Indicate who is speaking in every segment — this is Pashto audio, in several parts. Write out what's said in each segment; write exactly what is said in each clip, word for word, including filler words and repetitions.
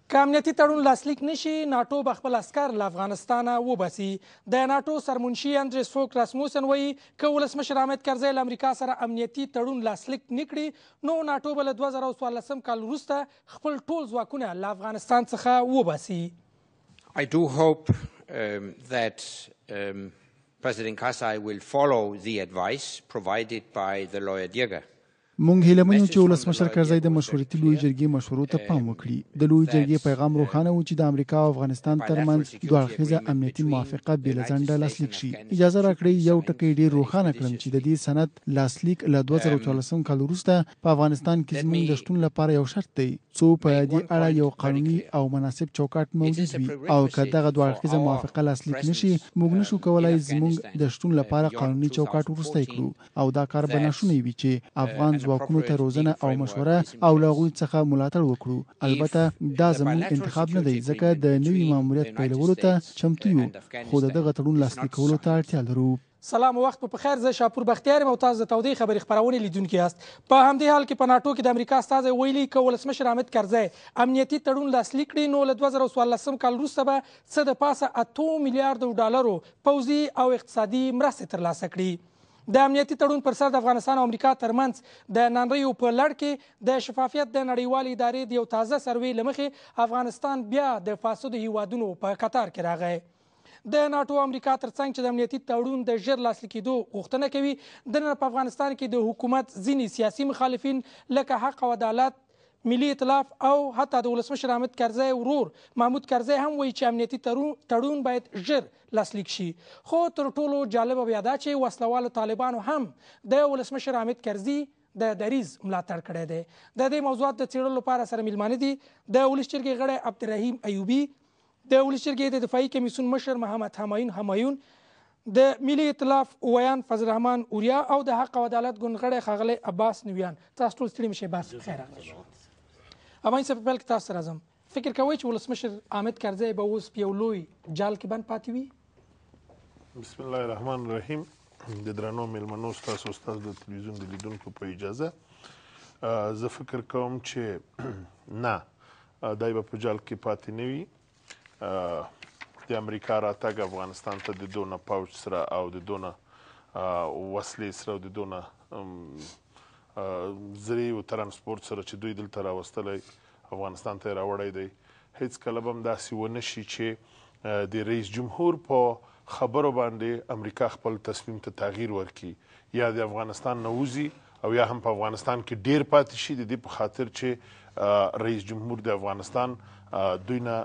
Speaker 1: که امنیتي تړون لاسلیک نشي ناټو به خپل عسکر له افغانستانه وباسي. د ناټو سرمنشي اندریس فوک راسموسن وایي که ولسمشر حامد کرزی له امریکا سره امنیتي تړون لاسلیک نه کړي نو ناټو به له دوه زره څوارلسم کال وروسته خپل ټول ځواکونه له افغانستان څخه وباسي.
Speaker 2: I do hope um, that um, President Karzai will follow the advice provided by the lawyer Diega.
Speaker 3: مونږ هیله من یو چې ولسمشر کرزی د مشورتي لویې جرګې مشورو ته پام وکړي. د لویې جرګې پیغام روښانه و چې د امریکا او افغانستان ترمنځ دوه اړخیزه امنیتي موافقه بې له ځنډه لاسلیک شي. اجازه راکړئ یو ټکی ډېر روښانه کړم چې د دې سند لاسلیک له دوه زره څوارلسم کال وروسته په افغانستان کې زموږ د شتون لپاره یو شرط دی څو په دې اړه یو قانوني او مناسب چوکاټ موجود وي او که دغه دوه اړخیزه موافقه لاسلیک نشي موږ نشو کولی زموږ د شتون لپاره قانوني چوکاټ وروستی کړو او دا کار به ناشونی وي چې افغان ځواکونو ته روزنه او مشوره او له هغوی څخه ملاتړ وکړو. البته دا زموږ انتخاب نه دی ځکه د نوي ماموریت پیلولو ته چمتو یو خو د دغه تړون لاسلیک کولو ته اړتیا لرو.
Speaker 1: سلام او وخت په خیر. زه شاپور بختیار یم او تاسو د تودې خبرې خپرونې لیدونکي یاست. په همدې حال کې په ناټو کې د امریکا استازی ویلي که ولسمشر حامد کرزی امنیتي تړون لاسلیک کړي نو له دوه زره څوارلسم کال وروسته به څه د پاسه اتو میلیارډو ډالرو پوځي او اقتصادي مرستې ترلاسه کړي. د امنیتي تړون پر سر د افغانستان او امریکا ترمنځ د نانریو په لړ کې د شفافیت د نړیوالې ادارې د یو تازه سروې له مخې افغانستان بیا د فاسدو هیوادونو په قطار کې راغی. د ناټو امریکا ترڅنګ چې د امنیتي تړون د ژر لاسلیک کېدو غوښتنه کوي دننه په افغانستان کې د حکومت ځینې سیاسي مخالفین لکه حق او عدالت، ملي ائتلاف او حتی د ولسمشر حامد کرزی ورور محمود کرزی هم وایي چې امنیتي تړون باید ژر لاسلیک شي. خو تر ټولو جالبه بیا دا چې وسلوالو طالبانو هم د ولسمشر حامد کرزي د دریځ ملاتړ کړی دی. د دې موضوعات د څېړلو لپاره سره میلمانه دي د ولس جرګې غړی عبدالرحیم ایوبي، د ولس جرګې د دفاعي کمیسیون مشر محمد همایون همایون، د ملي ائتلاف ویان فضل الرحمن اوریا او د حق او عدالت ګوند غړی ښاغلی عباس نویان. تاسو ټول ستړي مشئ. بس خیر راغلی. همایون صاحب په پیل کې تاسو راځم. فکر کوئ چې ولسمشر حامد کرزی به اوس په یو لوی جال کې بند پاتې وي؟
Speaker 4: بسم الله الرحمن الرحیم. د درنو میلمنو ستاسو ستاسو د تلویزیون د لیدونکو په اجازه زه فکر کوم چې نه دی به په جال کې پاتې نه وي. د امریکا راتګ افغانستان ته د دونه پوځ سره او د دونه وسلې سره او د دونه زرعي او ترانسپورت سره چې دوی دلته راوستلی افغانستان ته یې راوړی دی هېڅکله به هم داسې ونه شي چې د رئیس جمهور په خبرو باندې امریکا خپل تصمیم ته تغییر ورکړي یا د افغانستان نه وځي او یا هم په افغانستان کې ډیر پاتې شي د دې په خاطر چې رئیس جمهور د افغانستان دوی نه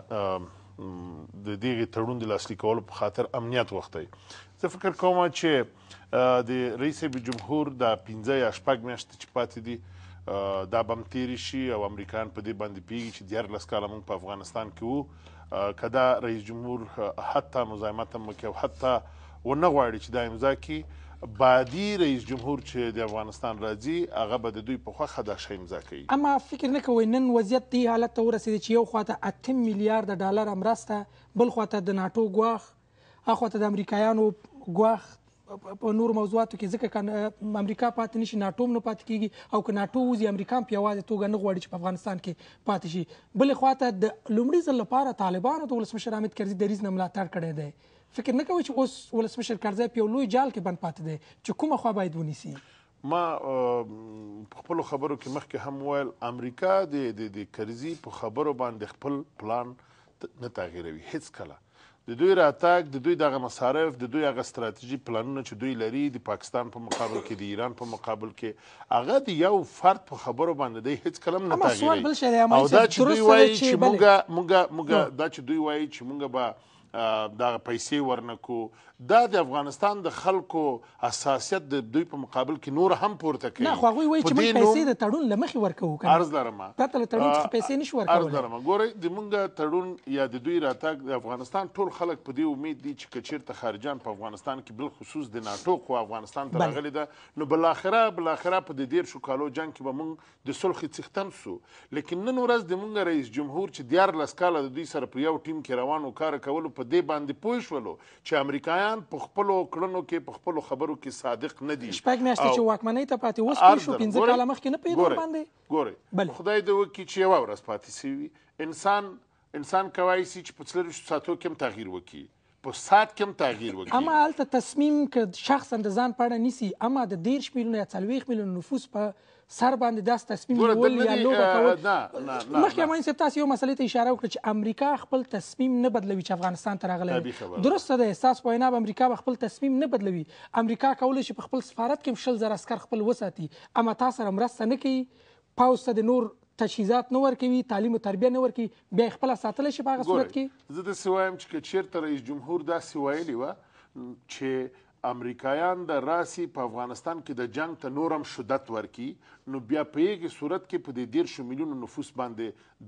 Speaker 4: د دغې تړون د لاسلیک کولو په خاطر امنیت غوښتی. زه فکر کوم چې د رئیس جمهور د پنځه یا شپږ میاشتې چې پاتې دي دا به هم تېرې شي او امریکایان په دې باندې پوهېږي چې دیارلس کاله موږ په افغانستان کې وو که دا رئیس جمهور حتی مزاحمت هم وکړي او حتی ونه غواړي چې دا امضا کړي بعدي رئیس جمهور چې د افغانستان راځي هغه به د دوی په خوښه دا شی امضا کوي.
Speaker 1: اما فکر نه کوئ نن وضعیت دې حالت ته ورسېدی چې یو خواته اته میلیارده ډالره مرسته بل خواته د ناټو ګواښ هخواته د امریکایانو ګواښ په نورو موضوعاتو کې ځکه که امریکا پاتې نه شي ناټو هم نه پاتې کېږي او که ناټو وځي امریکا هم په یوازې توګه نه غواړي چې په افغانستان کې پاتې شي. بلې خواته د لومړي ځل لپاره طالبانو د ولسمشر حامد کرزي دریځ نه ملاتړ کړی دی. فکر نه کوئ چې اوس ولسمشر کرزی په یو لوی جال کې بند پاتې دی چې کومه خوا باید ونیسي؟
Speaker 4: ما په خپلو خبرو کې مخکې هم وویل امریکا د کرزي په خبرو باندې خپل پلان نه تغییروي هېڅکله. د دوی راتګ د دوی دغه مصارف د دوی هغه ستراتیژي پلانونه چې دوی لري د پاکستان په مقابل کې د ایران په مقابل کې هغه د یو فرد په خبرو باندې دی هېڅکله هم نه تغییروي. او دا چې دوی وایي چې موږ موږ دا چې دوی وایي چې موږ به دغه پیسې ورنکو دا د افغانستان د خلکو حساسیت د دوی په مقابل کې نور هم پورته کوي.
Speaker 1: نه خو هغوی وایي چې موږ پیسې د تړون له مخې ورکوو که نه
Speaker 4: عرض لرم
Speaker 1: پرته له تړون څخه پیسې نشو ورکولی.
Speaker 4: عرض لرم ګورئ د موږ تړون یا د دوی راتګ د افغانستان ټول خلک په دې امید دي چې که چېرته خارجیان په افغانستان کې بالخصوص د ناټو خو افغانستان ته راغلې ده نو بالاخره بالاخره په د دېرشو کالو جنګ کې به موږ د صلحې څښتن سو. لیکن نن ورځ د موږ رئیس جمهور چې دیارلس کاله د دوی سره په یو ټیم کې روان و کار کولو په دې باندې پوه شولو چې امریکایان په خپلو کړنو کې په خپلو خبرو کې صادق نه دي.
Speaker 1: شپږ میاشتې چې واکمنۍ ته پاتې اوس پوه شو پنځه کاله مخکې نه پوهېدو باندې.
Speaker 4: ګورئ خدای دې وکړي چې یوه ورځ پاتې سوي انسان انسان کولی شي چې په څلرویشتو ساعتو کې هم تغییر وکړي، په ساعت کې هم تغییر وکړي.
Speaker 1: اما هلته تصمیم که شخصا د ځان په اړه نیسي، اما د دېرش میلیونه یا څلوېښت میلیونه نفوس په سر باندې داسې تصمیم نیول یا لوبه کول. مخکې امین صاحب تاسو یو مسلې ته اشاره وکړه چې امریکا خپل تصمیم نه بدلوي چې افغانستان ته راغلی. درسته ده، ستاسو په وینا به امریکا به خپل تصمیم نه بدلوي. امریکا کولی شي په خپل سفارت کې هم شل زره عسکر خپل وساتي، اما تا سره مرسته نه کوي، پوځ ته د نور تجهیزات نه ورکوي، تعلیم او تربیه نه ورکوي، بیا یې خپله ساتلی شي په هغه صورت کې.
Speaker 4: زه داسې وایم چې که چېرته رئیس جمهور داسې ویلي وه چې امریکایان د راسي په افغانستان کې د جنگ ته نور هم شدت ورکي، نو بیا په هغې صورت کې په دې دېرشو میلیونو نفوس باندې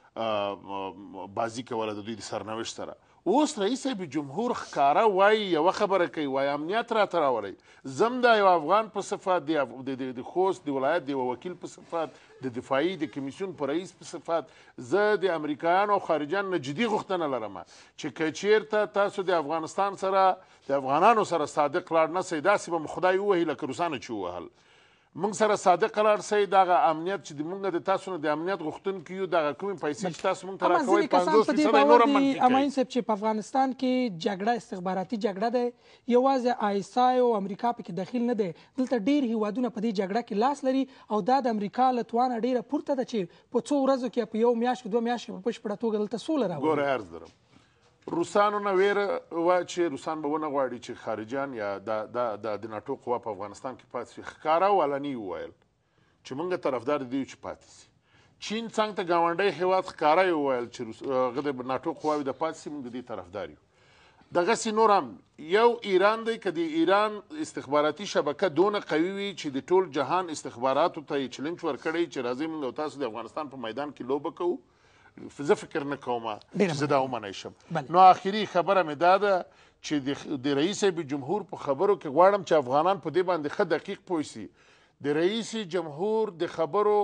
Speaker 4: د بازي کوله د دوی د سرنوشت سره. اوس رئیس صاحب جمهور ښکاره وایي، یوه خبره کوي، وایي امنیت راته راوړئ. زم دا یو افغان په صفت، د خوست د ولایت د یوه وکیل په صفت، د دفاعي د کمیسیون په رئیس په صفت، زه د امریکایانو او خارجیانو نه جدي غوښتنه لرم چې که چېرته تاسو د افغانستان سره د افغانانو سره صادق لاړ نه سئ، داسې به مو خدای ووهي لکه روسانو چې ووهل. موږ سره صادق لاړ سئ، دغه امنیت چې موږ د تاسو نه د امنیت غوښتونکي یو، دغه کومې پیسې چې تاسو موږ ته راکوئ پنځوس فیصده یې نور هم منفي کوي.
Speaker 1: امین صاحب چې په افغانستان کې جګړه استخباراتي جګړه ده، یوازې آی اس آی او امریکا پکې دخیل نه دی، دلته ډېر هیوادونه په دې جګړه کې لاس لري او دا د امریکا له توانه ډېره پورته ده چې په څو ورځو کې په یو میاشت دوه میاشتې په بشپړه توګه دلته سوله راولي.
Speaker 4: ګوره عرض درم، روسانو نه ویره وه چې روسان به ونه غواړي چې خارجیان یا د ناټو قوا په افغانستان کې پاتې شي. ښکاره او علني وویل چې موږ طرفدار دی چې پاتې شي. چین څنګ ته ګاونډی هېواد ښکاره یې وویل چې هغه د ناټو قواوې د پاتې شي، موږ د دې طرفدار یو. دغسې نور هم یو ایران دی، که د ایران استخباراتي شبکه دونه قوي وي چې د ټول جهان استخباراتو ته یې چلنج ورکړی چې راځئ موږ او تاسو د افغانستان په میدان کې لوبه کوو، زه فکر نه کوم چې زه دا ومنی شم. نو آخري خبره مې دا ده چې د رئیس جمهور په خبرو کې غواړم چې افغانان په دې باندې ښه دقیق پوه شي. د رئیس جمهور د خبرو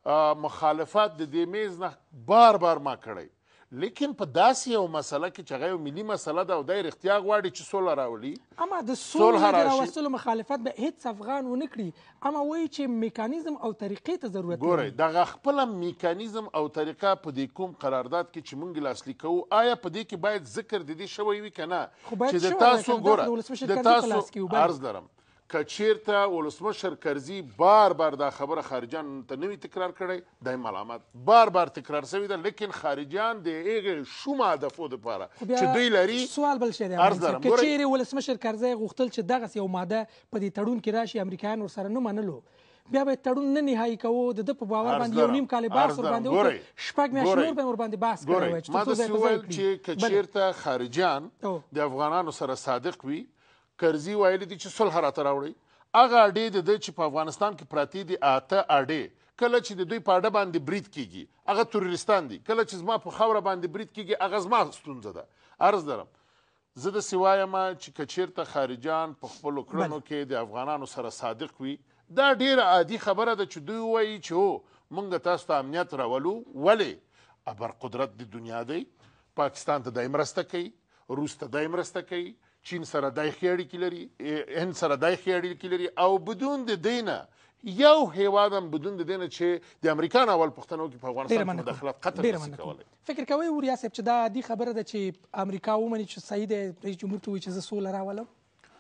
Speaker 4: مخالفت د دې میز نه بار بار ما کړی، لیکن په داسې یو مسله کې چې هغه یو ملي مسله ده او دی رښتیا غواړي چې سوله راولي،
Speaker 1: اما د سولې د راوستلو مخالفت به هیڅ افغان ونه کړي، اما وایي چې میکانیزم او طریقې ته ضرورت لري.
Speaker 4: ګورئ دغه خپله میکانیزم او طریقه په دې کوم قرارداد کې چې موږ لاسلیک کوو، آیا په دې کې باید ذکر د دې شوی وي که نه؟ چې د تاسو ګوره د تاسو عرض لرم که چیرته ولسمشر کرزي بار بار دا خبره خارجیان ته نوي تکرار کړی، دا ملامت بار بار تکرار شوی ده، لیکن خارجیان د هغې شومه هدفو دپاره چې دوی لري.
Speaker 1: سوال بل شی دی که چیرې ولسمشر کرزي غوښتل چې دغسې یو ماده په دې تړون کې راشي، امریکایان ورسره نه منلو، بیا به تړون نه نهایي کوو، د ده په باور باندې یو نیم کال بحث ورباندې وکړو، شپږ میاشتې نور به یې ورباندې بحث کړی وای.
Speaker 4: ما داسې وویل چې که چیرته خارجیان د افغانانو سره صادق وي، کرزي ویلي دي چې صلح راته راوړئ. هغه اډې د ده چې په افغانستان کې پراتې دي اته اډې، کله چې د دوی په اډه باندې برید کیږي هغه تروریستان دي، کله چې زما په خاوره باندې برید کیږي هغه زما ستونزه ده. عرض درم زه داسې وایم چې که چیرته خارجیان په خپلو کړنو کې د افغانانو سره صادق وي، دا ډېره عادي خبره ده چې دوی ووایي چې هو موږ تاسو ته امنیت راولو. ولې ابر قدرت د دنیا دی، پاکستان ته دی مرسته کوي، روس ته دی مرسته کوي، چین سره دای ښې اړیکې لري، هند سره دای ښې اړیکې لري، او بدون د دې نه یو هیواد هم بدون د دې نه چې د امریکا نه اول پوښتنه وکړي په افغانستان کې مداخلت قطر نشي کولی.
Speaker 1: فکر کوئ وریا صاحب چې دا عادي خبره ده چې امریکا ومني چې صحیح دی رئیس جمهور ته وایي چې زه سوله راولم؟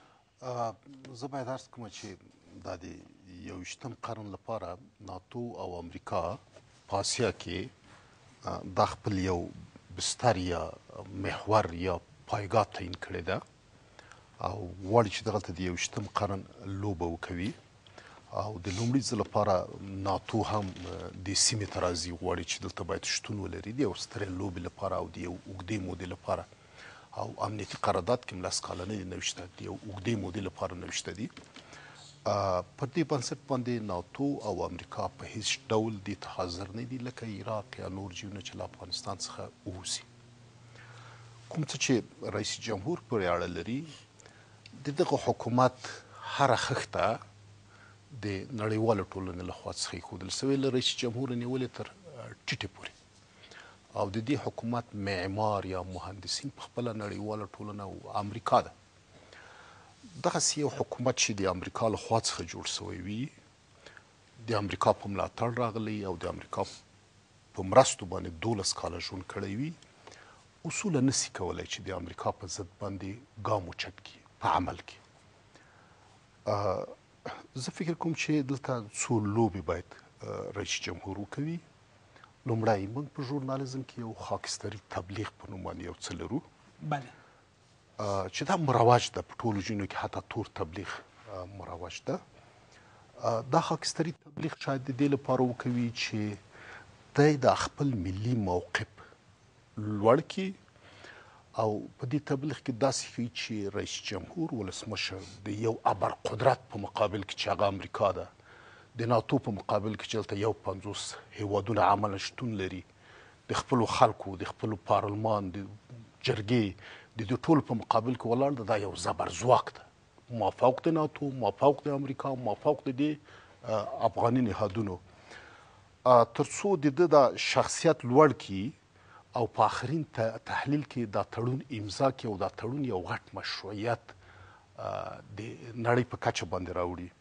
Speaker 5: زه باید عرض کړم چې دا د یوویشتم قرن لپاره ناتو او امریکا په اسیا کې دا خپل یو بستر یا محور یا پایګاه تعیین کړې ده او غواړي چې دغلته د یوویشتم قرن لوبه وکوي، او د لومړي ځل لپاره ناتو هم د سیمې ته راځي، غواړي چې دلته باید شتون ولري د یو سترې لوبې لپاره او د یو اوږدې مودې لپاره، او امنیتي قرارداد کې هم لس کاله نه دي نوشته، د یو اوږدې مودې لپاره نوشته دي. پر دې بنسټ باندې ناتو او امریکا په هیڅ ډول دې ته حاضر نه دي لکه عراق یا نور ځایونه چې له افغانستان څخه ووځي. کوم څه چې رئیس جمهور پورې اړه لري، د دغه حکومت هره خښته د نړیوالو ټولنې لخوا څخه ایښودل سوې، له رئیس جمهور نیولې تر ټیټې پورې، او د دې حکومت معمار یا مهندسین په خپله نړیواله ټولنه او امریکا ده. دغسې یو حکومت چې د امریکا لخوا څخه جوړ سوی وي، د امریکا په ملاتړ راغلی او د امریکا په مرستو باندې دولس کاله ژوند کړی وي، اصولا نسی کولی چې د امریکا په ضد باندې ګام اوچت کړي په عمل کې. زه فکر کوم چې دلته څو لوبې باید رئیس جمهور وکوي. لومړی موږ په ژورنالیزم کې یو خاکستري تبلیغ په نوم باندې یو څه لرو
Speaker 1: بله
Speaker 5: چې دا مروج ده په ټولو ژوندونو کې، حتی تور تبلیغ مروج ده. دا خاکستري تبلیغ شاید د دې لپاره وکوي چې دی د خپل ملي موقف لوړ کړي او په دې تبلیغ کې داسې ښیي چې رئیس جمهور ولسمشر د یو ابر قدرت په مقابل کې چې هغه امریکا ده، د ناتو په مقابل کې چې دلته یو پنځوس هیوادونه عملا شتون لري، د خپلو خلکو د خپلو پارلمان د جرګې د دې ټولو په مقابل کې ولاړ ده. دا یو زبرځواک ده، مافوق د ناتو، مافوق د امریکا، مافوق د دې افغاني نهادونو. تر څو د ده دا شخصیت لوړ کړي او په آخرین تحلیل کې دا تړون امضا کړي او دا تړون یو غټ مشروعیت د نړۍ په کچه باندې راوړي.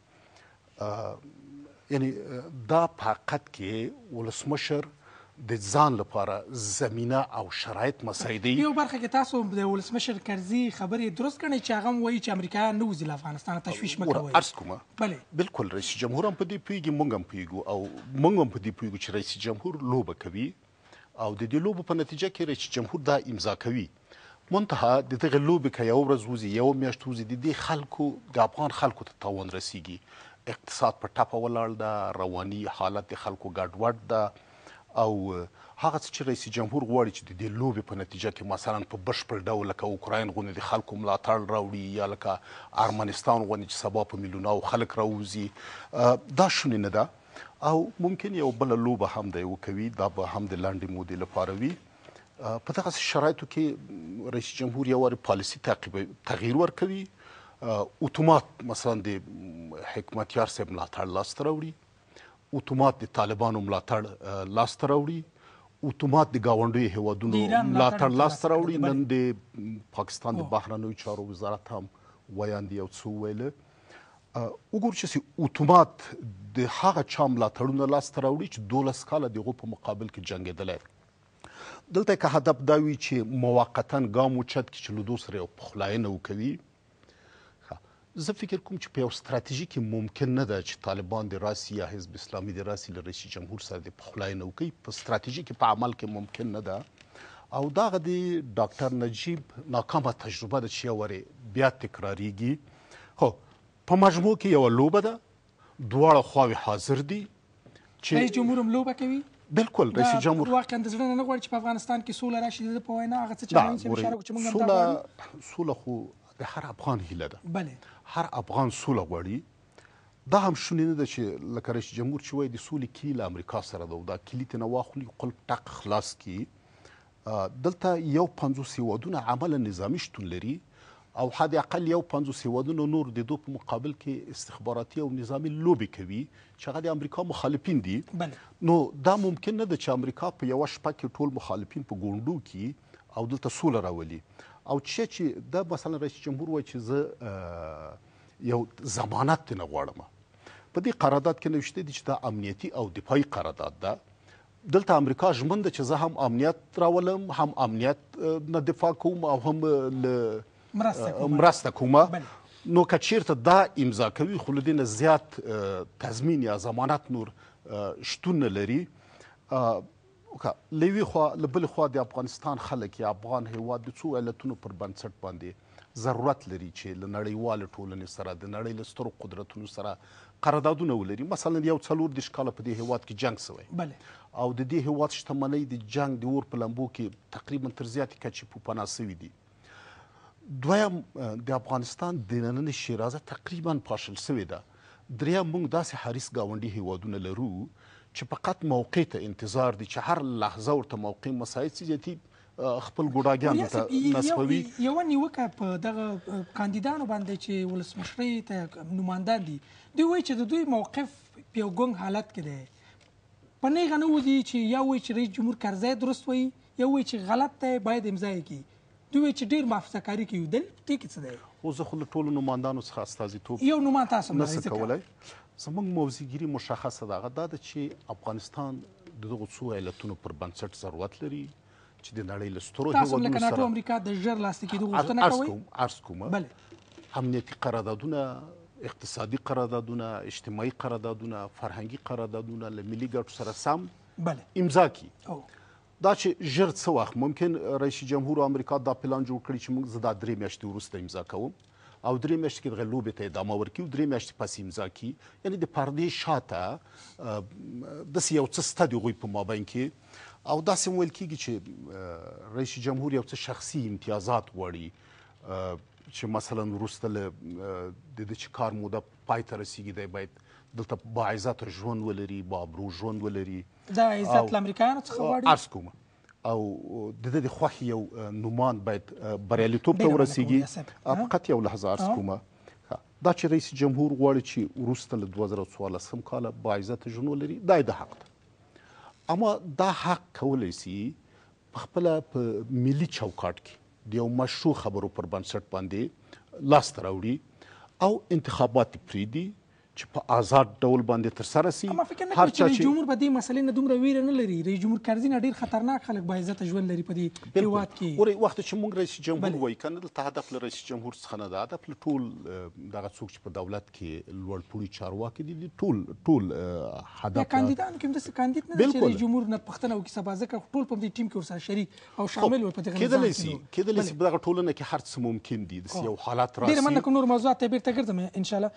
Speaker 5: یعنی دا په حقیقت کې ولسمشر د ځان لپاره زمینه او شرایط مساعدوي.
Speaker 1: یو برخه کې تاسو د ولسمشر کرزي خبرې درست ګڼئ چې هغه هم وایي چې امریکایان نه وځي له افغانستان، تشویش مه کوئ.
Speaker 5: عرض کومه
Speaker 1: بله
Speaker 5: بالکل رئیس جمهور هم په دې پوهېږي، موږ هم پوهېږو او موږ هم په دې پوهېږو چې رئیس جمهور لوبه کوي او د دې لوبو په نتیجه کې رئیس جمهور دا امضا کوي. منتها د دغې لوبې که یوه ورځ وځي یوه میاشت وځي د دې خلکو د افغان خلکو ته تاوان رسیږي. اقتصاد په ټپه ولاړ ده، رواني حالت د خلکو ګډوډ ده او هغه څه چې رئیس جمهور غواړي چې د دې لوبې په نتیجه کې مثلا په بشپړ ډول لکه اوکراین غوندې د خلکو ملاتړ راوړي یا لکه ارمنستان غوندې چې سبا په میلیوناو خلک راوځي، دا شونې نه ده او ممکن یو بله لوبه هم دی وکوي، دا به هم د لنډې مودې لپاره وي. په دغسې شرایطو کې رئیس جمهور یو وارې پالیسي تغییر ورکوي، اتومات مثلا د حکمتیار صاحب ملاتړ لاسته راوړي، اتومات د طالبانو ملاتړ لاسته راوړي، اتومات د ګاونډیو هیوادونو ملاتړ لاسته راوړي. نن د پاکستان د بهرنیو چارو وزارت هم ویاندې یو څه وویله. وګورو چې اتومات د هغه چا ملاتړونه لاسته راوړي چې دولس کاله د هغو په مقابل کې جنګېدلی. دلته که هدف دا وي چې موقتا ګام اوچت کړي چې له دوی سره یو پخلاینه وکوي، زه فکر کوم چې په یو ستراتیژي کې ممکن نه ده چې طالبان د راسي یا حزب اسلامي د راسي له رئیس جمهور سره د پخلاینه وکړي. په ستراتیژي کې په عمل کې ممکن نه ده او دغه د ډاکټر نجیب ناکامه تجربه ده چې یو وارې بیا تکراریږي. خو په مجموع کې یوه لوبه ده، دواړه خواوې حاضر دي چې
Speaker 1: رئیس جمهور هم لوبه کوي.
Speaker 5: بالکل رئیس جمهور
Speaker 1: واقعا د زړه نه غواړي چې په افغانستان کې سوله راشي. د په وینا هغه څه چې موږ هم
Speaker 5: سوله سوله خو د هر افغان هیله ده.
Speaker 1: بله
Speaker 5: هر افغان سوله غواړي. دا هم شونې نه ده چې لکه رئیس جمهور چې وایي د سولې کلي له امریکا سره ده او دا کلي ترې نه واخلي قلف ټق خلاص کړي. دلته یو پنځوس هیوادونه عملا نظامي شتون لري او حد اقل یو پنځوس هیوادونه نور د دوی په مقابل کې استخباراتي او نظامي لوبې کوي چې هغه د امریکا مخالفین دي. نو دا ممکن نه ده چې امریکا په یوه شپه کې ټول مخالفین په ګونډو کې او دلته سوله راولي. او چې چې دا مثلا رئیس جمهور وایي چې زه یو ضمانت نه غواړم. په دې قرارداد کې نوشته دي چې دا امنیتي او دفاعي قرارداد ده. دلته امریکا ژمن ده چې زه هم امنیت راولم، هم امنیت نه دفاع کوم او هم مرسته کوم. نو که چیرته دا امضا کوي خو له دې نه زیات تضمین یا ضمانت نور شتون نه لري. له یوې خوا له بلې خوا د افغانستان خلک یا افغان هیواد د څو علتونو پر بنسټ باندې ضرورت لري چې له نړیوالې ټولنې سره د نړۍ له سترو قدرتونو سره قراردادونه ولري. مثلا یو څلور دېرش کاله په دې هیواد کې جنګ سوی او د دې هیواد شتمنۍ د جنګ د اور په لمبو کې تقریبا تر زیاتې کچې په پناه سوي دي. دویم د افغانستان دنننۍ شیرازه تقریبا پاشل سوې ده. دریم موږ داسې حریص ګاونډي هیوادونه لرو چې فقط موقع ته انتظار دي چې هر لحظه ورته موقع مساعد سي چې خپل ګوډاګیانو ته نصبوي.
Speaker 1: یوه نیوکه په دغه کاندیدانو باندې چې ولسمشرۍ ته نمایندان دي، دوی وایي چې د دوی موقف په یو ګونګ حالت کې دی. په نیغه نه وځي چې یا وایي چې رئیس جمهور کرزی درست وایي یا وایي چې غلط دی باید امضا یې کړي. دوی وایي چې ډېر محافظه کاري کوي. دلیل دې کې څه دی؟
Speaker 5: خو زه خو له ټولو نمایندانو څخه استازیتوب
Speaker 1: یو نومان تاسو
Speaker 5: نشم کولی. زموږ موضوعګیري مشخصه ده، هغه دا ده چې افغانستان د دغو څو علتونو پر بنسټ ضرورت لري چې د نړۍ له سترو
Speaker 1: تاسو
Speaker 5: هیوادونو
Speaker 1: لکه ناټو
Speaker 5: سره
Speaker 1: امریکا د ژر لاسلیک کېدو غوښتنه
Speaker 5: عرض
Speaker 1: کوئ؟
Speaker 5: کوم عرض کوم
Speaker 1: بله.
Speaker 5: امنیتي قراردادونه، اقتصادي قراردادونه، اجتماعي قراردادونه، فرهنګي قراردادونه له ملي ګټو سره سم
Speaker 1: بله
Speaker 5: امضا کړي.
Speaker 1: او
Speaker 5: دا چې ژر څه وخت ممکن رئیس جمهور امریکا دا پلان جوړ کړي چې موږ زه دا درې میاشتې وروسته امضا کوم او درې میاشتې کې دغه لوبې ته ادامه ورکړي او درې میاشتې پس امضا کړي. یعنې د پردې شاته داسې یو څه شته د هغوی په مابین کې او داسې ویل کېږي چې رئیس جمهور یو څه شخصي امتیازات غواړي چې مثلا وروسته له د ده چې کار موده پای ته رسیږي دی باید دلته باعزته ژوند ولري، باابرو ژوند ولري.
Speaker 1: دا عزت له امریکایانو څخه غواړي؟
Speaker 5: عرض کوم او د ده د خوښې یو نومان باید بریالیتوب ته ورسیږي. فقط یو لحظه عرض کوم دا چې رئیس جمهور غواړي چې وروسته له دوه زره څوارلسم کاله باعزته ژوند ولري دا یې د حق ده، اما دا حق کولی سي په خپله په ملي چوکاټ کې د یو مشروع خبرو پر بنسټ باندې لاسته راوړي او انتخابات یې پرېږدي چې په آزاد ډول باندې ترسره سي.
Speaker 1: ما فکر نه کوم چې رئیس جمهور به دې مسلې نه دومره ویره نه لري. رئیس جمهور کرزي نه ډېر خطرناک خلک باعزته ژوند لري په دې هېواد کې.
Speaker 5: ورې وخت چې موږ رئیس جمهور وایي که نه دلته هدف له رئیس جمهور څخه نه ده، هدف له ټول دغه څوک چې په دولت کې لوړپوړي چارواکي دي ټول ټول هدف
Speaker 1: یا کاندیدانو کې هم داسې کاندید نه ده چې رئیس جمهور نه پوښتنه وکړي سبا ځکه ټول په دې ټیم کې ورسره شریک او شامل وي په دغه نظام
Speaker 5: کېدلی سي کېدلی سي په دغه ټولنه کې هر څه ممکن دي. داسې یو حالات راسي.
Speaker 1: ډېره مننه کوم نور موضوعات ته بېرته ګرځم انشاءالله.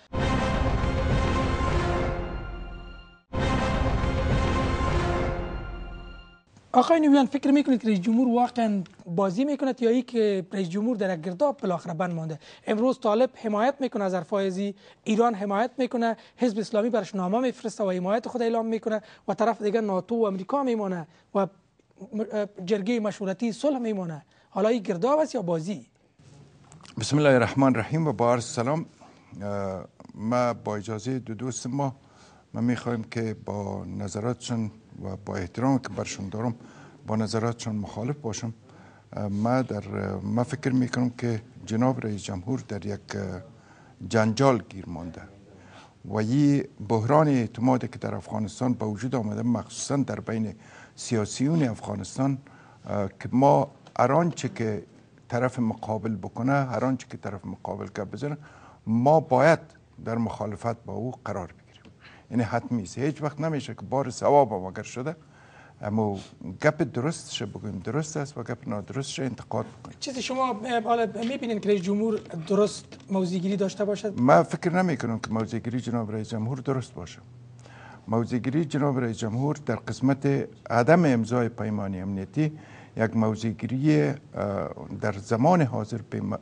Speaker 1: آقای نویان فکر میکنید که رئیس جمهور واقعا بازی میکند یا ای که رئیس جمهور در یک گرداب بالاخره بند مانده؟ امروز طالب حمایت میکنه از حرفای ایران، حمایت میکنه، حزب اسلامی برش نامه میفرسته و حمایت خود اعلام میکنه و طرف دیگه ناتو و امریکا میمونه و جرگه مشورتی صلح میمونه. حالا این گرداب است یا بازی؟
Speaker 6: بسم الله الرحمن الرحیم و با عرض سلام. ما با اجازه دو دوست ما ما میخوایم که با نظراتشون و با احترام که برشون دارم با نظراتشون مخالف باشم. ما در ما فکر میکنم که جناب رئیس جمهور در یک جنجال گیر مانده و این بحران اعتمادی که در افغانستان به وجود آمده مخصوصا در بین سیاسیون افغانستان که ما هر آنچه که طرف مقابل بکنه، هر آنچه که طرف مقابل که بزنه، ما باید در مخالفت با او قرار بگیریم. یعنی حتمی است. هیچ وقت نمیشه که بار ثواب هم اگر شده اما گپ درستش بگویم درست است و گپ نادرستش انتقاد بکنیم.
Speaker 1: چیزی شما حالا میبینین که رئیس جمهور درست موضع‌گیری داشته باشد؟
Speaker 6: من فکر نمی کنم که موضع‌گیری جناب رئیس جمهور درست باشه. موضع‌گیری جناب رئیس جمهور در قسمت عدم امضای پیمان امنیتی یک موضع‌گیری در زمان حاضر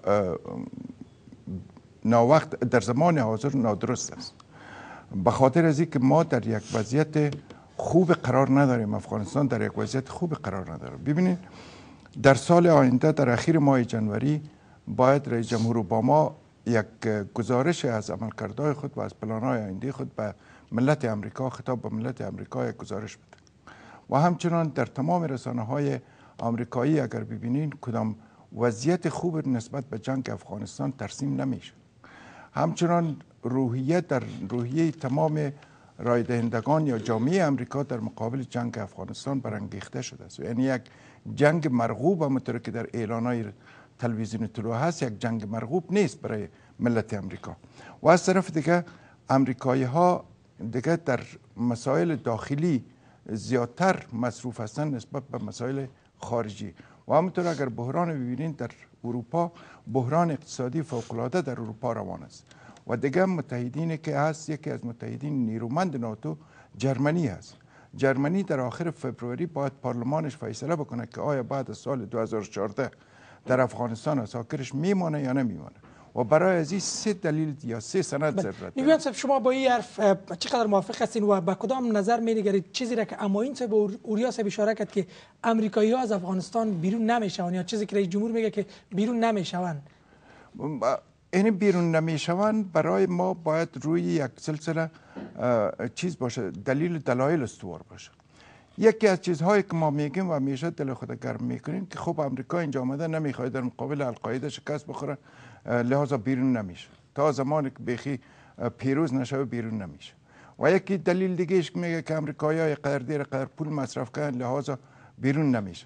Speaker 6: ناوقت در زمان حاضر نادرست است. به خاطر از اینکه ما در یک وضعیت خوب قرار نداریم، افغانستان در یک وضعیت خوب قرار نداره. ببینید در سال آینده در اخیر ماه جنوری باید رئیس جمهور اوباما یک گزارش از عملکردهای خود و از پلان‌های آینده خود به ملت امریکا، خطاب به ملت امریکا یک گزارش بده و همچنان در تمام رسانه‌های آمریکایی اگر ببینین کدام وضعیت خوب نسبت به جنگ افغانستان ترسیم نمیشه. همچنان روحیه در روحیه تمام رای دهندگان یا جامعه امریکا در مقابل جنگ افغانستان برانگیخته شده است. یعنی یک جنگ مرغوب همونطور که در اعلان‌های تلویزیون طلوع هست یک جنگ مرغوب نیست برای ملت امریکا. و از طرف دیگه امریکایی ها دیگه در مسائل داخلی زیادتر مصروف هستند نسبت به مسائل خارجی. و همونطور اگر بحران ببینید در اروپا بحران اقتصادی فوق‌العاده در اروپا روان است و دیگه متحدینی که هست، یکی از متحدین نیرومند ناتو جرمنی است. جرمنی در آخر فبروری باید پارلمانش فیصله بکنه که آیا بعد از سال دو هزار و چهارده در افغانستان اساکرش میمانه یا نمیمانه و برای از این سه دلیل یا سه سند ضرورت
Speaker 1: داره. صاحب شما با این حرف چقدر موافق هستین و با کدام نظر می‌نگرید؟ چیزی را که اماین صاحب اوریا صاحب اشاره کرد که امریکایی‌ها از افغانستان بیرون نمیشون یا چیزی که رئیس جمهور میگه که بیرون نمیشون؟
Speaker 6: این بیرون نمیشون برای ما باید روی یک سلسله چیز باشه، دلیل دلایل استوار باشه. یکی از چیزهایی که ما میگیم و همیشه دل خود گرم میکنیم که خب امریکا اینجا آمده نمیخواد در مقابل القاعده شکست بخوره لحاظا بیرون نمیشه، تا زمانی که بخی پیروز نشه بیرون نمیشه. و یکی دلیل دیگه ایش که میگه که امریکایی‌ها قدر دیر قدر پول مصرف کردن لحاظا بیرون نمیشن.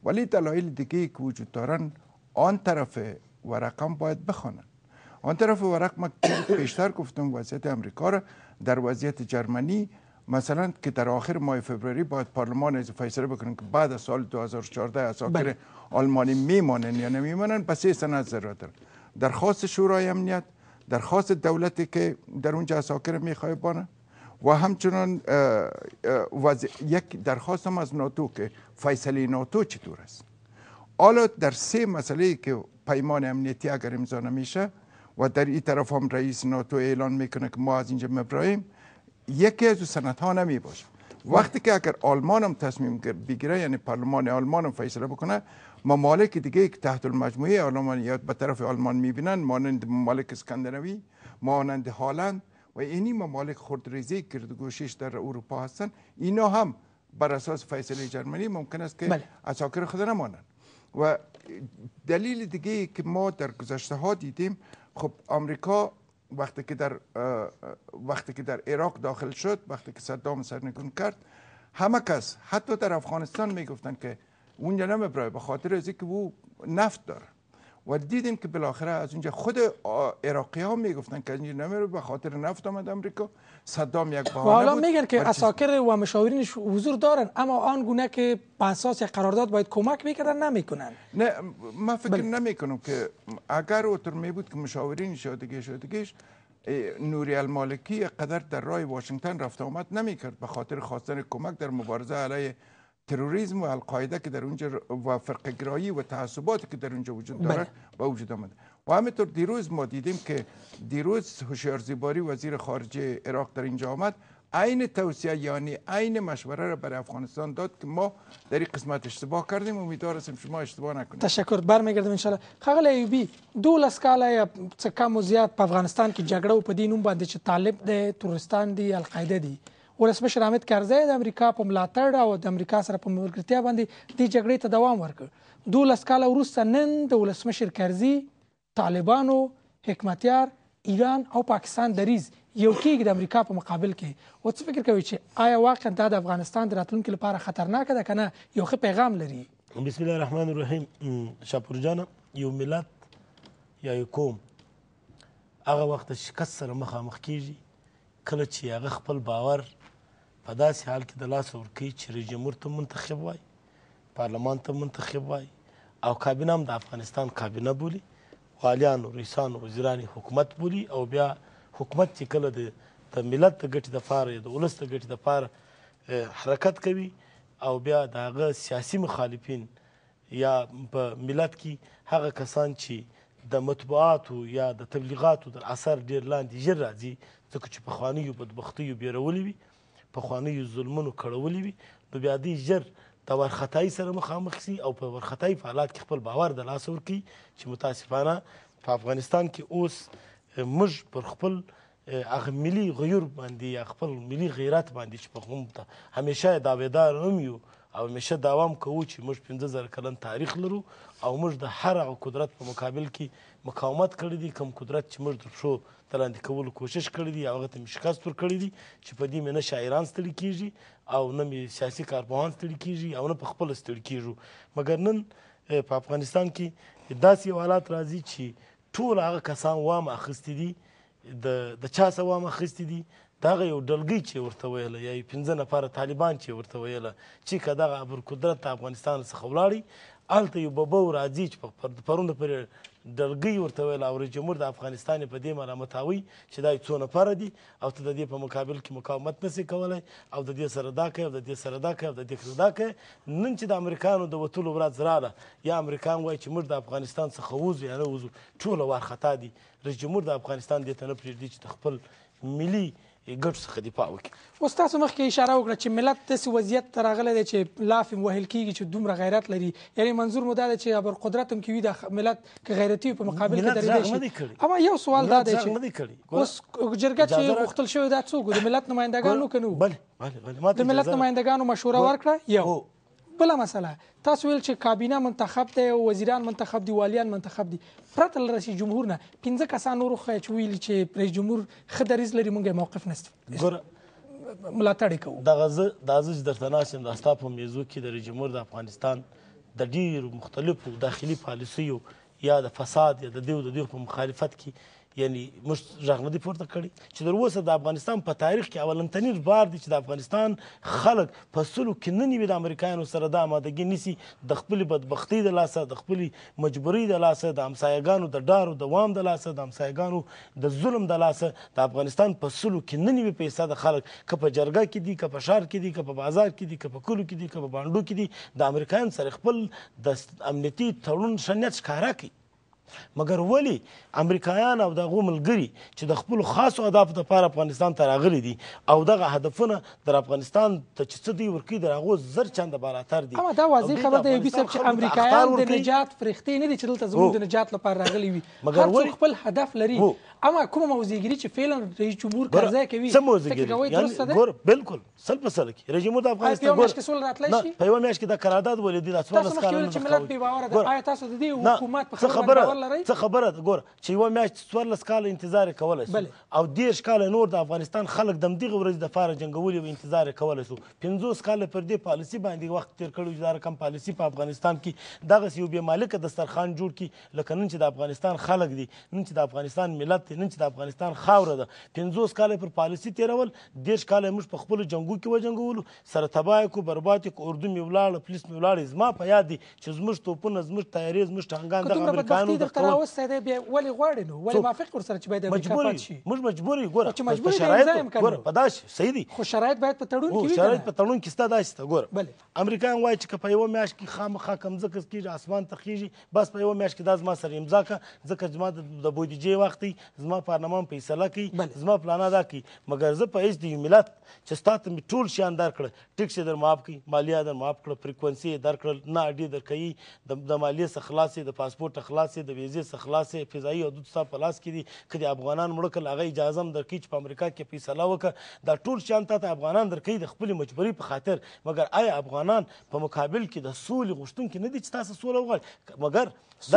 Speaker 6: ولی دلایل دیگه که وجود دارن آن طرف ورقم باید بخوانن. آن طرف ورق ما پیشتر گفتم وضعیت امریکا را در وضعیت جرمنی مثلا که در آخر ماه فوریه باید پارلمان از فیصله بکنن که بعد از سال دو هزار و چهارده اساکر آلمانی میمانن یا نمیمانن، به سه سند ضرورت دارن. درخواست شورای امنیت، درخواست دولتی که در اونجا اساکر میخواه بانن و همچنان یک درخواست هم از ناتو که فیصله ناتو چطور است. حالا در سه مسئله که پیمان امنیتی اگر امضا نمیشه و در این طرف هم رئیس ناتو اعلان میکنه که ما از اینجا مبراییم، یکی از سندها نمی باشه. وقتی که اگر آلمان هم تصمیم بگیره، یعنی پارلمان آلمان هم فیصله بکنه، ممالک دیگه که تحت المجموعه آلمانیات به طرف آلمان میبینن، مانند ممالک اسکاندیناوی، مانند هلند و اینی ممالک خردریزی گردگوشیش در اروپا هستن، اینا هم بر اساس فیصله جرمنی ممکن است که اساکر خود نمانند. و دلیل دیگه که ما در گذشته ها دیدیم، خب آمریکا وقتی که در وقتی که در عراق داخل شد، وقتی که صدام سرنگون کرد، همه کس حتی در افغانستان میگفتن که اونجا نمیبره به خاطر از اینکه او نفت داره. و دیدیم که بالاخره از اونجا خود عراقی ها میگفتن که اینجا نمیره به خاطر نفت آمد امریکا. صدام یک بهانه بود.
Speaker 1: و حالا میگن که اساکر و مشاورینش حضور دارن، اما آنگونه که به اساس قرارداد باید کمک میکردن نمیکنن.
Speaker 6: نه، من فکر نمیکنم که اگر اوتر می بود که مشاورین شادگی شادگیش نوری المالکی قدر در راه واشنگتن رفت آمد نمیکرد به خاطر خواستن کمک در مبارزه علیه تروریسم و القاعده که در اونجا و فرقه گرایی و تعصباتی که در اونجا وجود داره به وجود آمده. و همینطور دیروز ما دیدیم که دیروز هوشیار زیباری وزیر خارجه عراق در اینجا آمد، عین توصیه یعنی عین مشوره را برای افغانستان داد که ما در این قسمت اشتباه کردیم، امیدوار هستیم شما اشتباه نکنید.
Speaker 1: تشکر، برمیگردم ان شاء الله. ښاغلی ایوبي، دولس کاله یا څه کم و زیات په افغانستان کې جګړه و په دې نوم باندې چې طالب دی، تورستان دی، القاعده دی. ولسمشر حامد کرزی د امریکا په ملاتړ او د امریکا سره په ملګرتیا باندې دې جګړې ته دوام ورکړ. دولس کاله وروسته نن د ولسمشر کرزي، طالبانو، حکمتیار، ایران او پاکستان دریز یو کېږي د امریکا په مقابل کې. و څه فکر کوي چې آیا واقعا دا د افغانستان د راتلونکي لپاره خطرناکه ده که نه یو ښه پیغام لري؟
Speaker 7: بسم الله الرحمن الرحیم. شاپور جانه، یو ملت یا یو قوم هغه وخت د شکست سره مخامخ کېږي کله چې هغه خپل باور په داسې حال کې د لاسه ورکوي چې رئیس جمهور ته منتخب وای، پارلمان ته منتخب وای او کابینه هم د افغانستان کابینه بولي، والیانو، رئیسانو، وزیران حکومت بولي، او بیا حکومت چې کله د ملت د ګټې دپاره یا د ولس د ګټې دپاره حرکت کوي او بیا د هغه سیاسي مخالفین یا په ملت کې هغه کسان چې د مطبوعاتو یا د تبلیغاتو در اثر ډېر لاندې ژر راځي، ځکه چې پخوانیو بدبختیو بیرولي وي، پخوانیو ظلمونو کړولي وي، نو بیا دوی ژر د وارخطایي سره مخامخ سي او په وارخطایي په حالات کې خپل باور د لاسه ورکوي چې متاسفانه په افغانستان کې اوس موږ پر خپل هغه ملي غیور باندې یا خپل ملي غیرت باندې چې په کوم همیشه دعویدار هم یو او همیشه داوام کوو چې موږ پنځه زره کلن تاریخ لرو او موږ د هر هغه قدرت په مقابل کې مقاومت کړی دی، کوم قدرت چې موږ د پښو د لاندې کولو کوشش کړی دی هغه ته مې شکست ورکړی دی چې په دې مې نه شاعران ستړي کېږي او نه مې سیاسي کارپوهان ستړي کېږي او نه په خپله ستړي کېږو. مګر نن په افغانستان کې داسې یو حالات راځي چې ټول هغه کسان وام اخیستي دي، د چا څه وام اخیستي دي، د هغه یو ډلګۍ چې ورته ویله یا پنځه نفره طالبان چې ورته ویله چې که دغه ابرقدرت د افغانستان څخه ولاړي، هلته یو ببو راځي چې پرون د پورې ډلګۍ ورته ویله او رئیس جمهور د افغانستان یې په دې ملامتاوي چې دا څو نفره دي او ته د دې په مقابل کې مقاومت نسې کولی او د دې سره دا کوي او د دې سره دا کوي او د دې سره دا کوي. نن چې د امریکانو د وتلو ورځ راله یا امریکان وایي چې موږ د افغانستان څخه وځو یا نه وځو، ټوله وارخطا دي. رئیس جمهور د افغانستان دې ته نه پرېږدي چې د خپل ملي ګټو څخه دفاع وکړي.
Speaker 1: اوس تاسو مخکې اشاره وکړه چې ملت داسې وضعیت ته راغلی دی چې لاف یې وهل کېږي چې دومره غیرت لري، یعنې منظور مو دا دی چې ابرقدرت هم کې وي د ملت که غیرتي په مقابل کې درېدی شي. اما یو سوال دا دی چې اوس جرګه چې غوښتل شوې دا څوک د ملت نمایندګانو که نه وو؟ د ملت نمایندګانو مشوره ورکړه یو. بله مسله تاسو ویل چې کابینه منتخب دی او وزیران منتخب دي، والیان منتخب دي، پرته له رئیس جمهور نه پنځه کسان نور خو چې ویلي چې رئیس جمهور ښه دریځ لري موږ یې موقف نسته ملاتړ یې کوو.
Speaker 7: دغه زه دا زه چې درته ناست یم دا ستا په میزو کې د رئیس جمهور د افغانستان د ډېرو مختلفو داخلي پالیسیو یا د فساد یا د دې او د دې په مخالفت کې یعنی موږ غږ نه دی پورته کړی چې تر اوسه د افغانستان په تاریخ کې اولنتنی بار دی چې د افغانستان خلک په سلو کې نه نوي د امریکایانو سره دا آمادګي نیسي د خپلې بدبختۍ د لاسه د خپلې مجبورۍ د لاسه د همسایګانو د ډارو دوام د لاسه د همسایګانو د ظلم د لاسه د افغانستان په سلو کې نه نوي فیصده خلک که په جرګه کې دي که په ښار کې دي که په بازار کې دي که په کلو کې دي که په بانډو کې دي د امریکایانو سره خپل د امنیتي تړون ښه نیت ښکاره کوي. مګر ولې امریکایان او دغو ملګري چې د خپلو خاصو اهدافو دپاره افغانستان ته راغلي دي او دغه هدفونه در افغانستان ته چې څه دوی ورکوي د هغو زر چنده بالاتر دي.
Speaker 1: اما دا واضح خبر دی یوبي صاحب چې امریکایان د نجات فرښتې نه دي چې دلته زموږ د نجات لپاره راغلي وي. هر څوک خپل هدف لري. اما کومه موضوعګري چې فعلا رئیس جمهور کرزی کوي
Speaker 7: څه موضوعګري ګور بالکل سل په سل کې رئیس جمهور د افغانستان ګور په یوه میاشت کې د قرارداد ولیدي د څوارلس کالو
Speaker 1: چې ملت بې باوره ده. آیا تاسو د دې حکومت په خبره
Speaker 7: څه خبره ده ګوره چې یوه میاشت څوارلس کاله انتظار یې کولی سو او دېرش کاله نور د افغانستان خلک د همدغې ورځې دپاره جنګولي او انتظار یې کولی سو. پنځوس کاله پر دې پالیسي باندې وخت تېر کړی چې دا رقم پالیسي په افغانستان کې دغسې یو بې مالکه دسترخوان جوړ کړي لکه نن چې د افغانستان خلک دي نن چې د افغانستان ملت دی نن چې د افغانستان خاوره ده. پنځوس کاله پر پالیسي تېرول دېرش کاله موږ په خپلو جنګو کې وجنګولو سره تباه یې کړو برباد یې کړو اردو مې ولاړه پولیس مې ولاړې زما په یاد دي چې زموږ توپونه زموږ تیارې زموږ ټانګان دغه امریکایانو
Speaker 1: ولې غواړي نو ولې موافق ورسره چې باید امریکا شي
Speaker 7: موږ مجبور یو ګوره
Speaker 1: چې مجبور یې
Speaker 7: ګوره په داسې صحیح دي
Speaker 1: خو شرایط باید په تړون کې وي
Speaker 7: شرایط په تړون کې ستا داسې ته ګوره امریکایان وایي چې که په یوه میاشت کې خامخا کمځکه کېږي اسمان ته خیږي بس په یوه میاشت کې دا زما سره امضا کړه ځکه زما د بودیجې وخت دی زما پارلمان فیصله کوي زما پلانه دا کوي. مګر زه په هېڅ د یو ملت چې ستا ته مې ټول شیان درکړه ټیکس یې در معاف کړي مالیه در معاف کړه فریکونسي یې درکړل نه اډې درکوي د مالیې څخه خلاص یې د پاسپورټ خلاص یې د ویزې څخه خلاص یې فضایي حدود ستا په لاس کې دي که د افغانان مړه کړل هغه اجازه هم درکوي چې په امریکا کې فیصله وکړه دا ټول شیان تا ته افغانان درکوي د خپلې مجبورۍ په خاطر. مګر آیا افغانان په مقابل کې د سولې غوښتونکي نه دي چې تاسو سوله وغواړي؟ مګر دا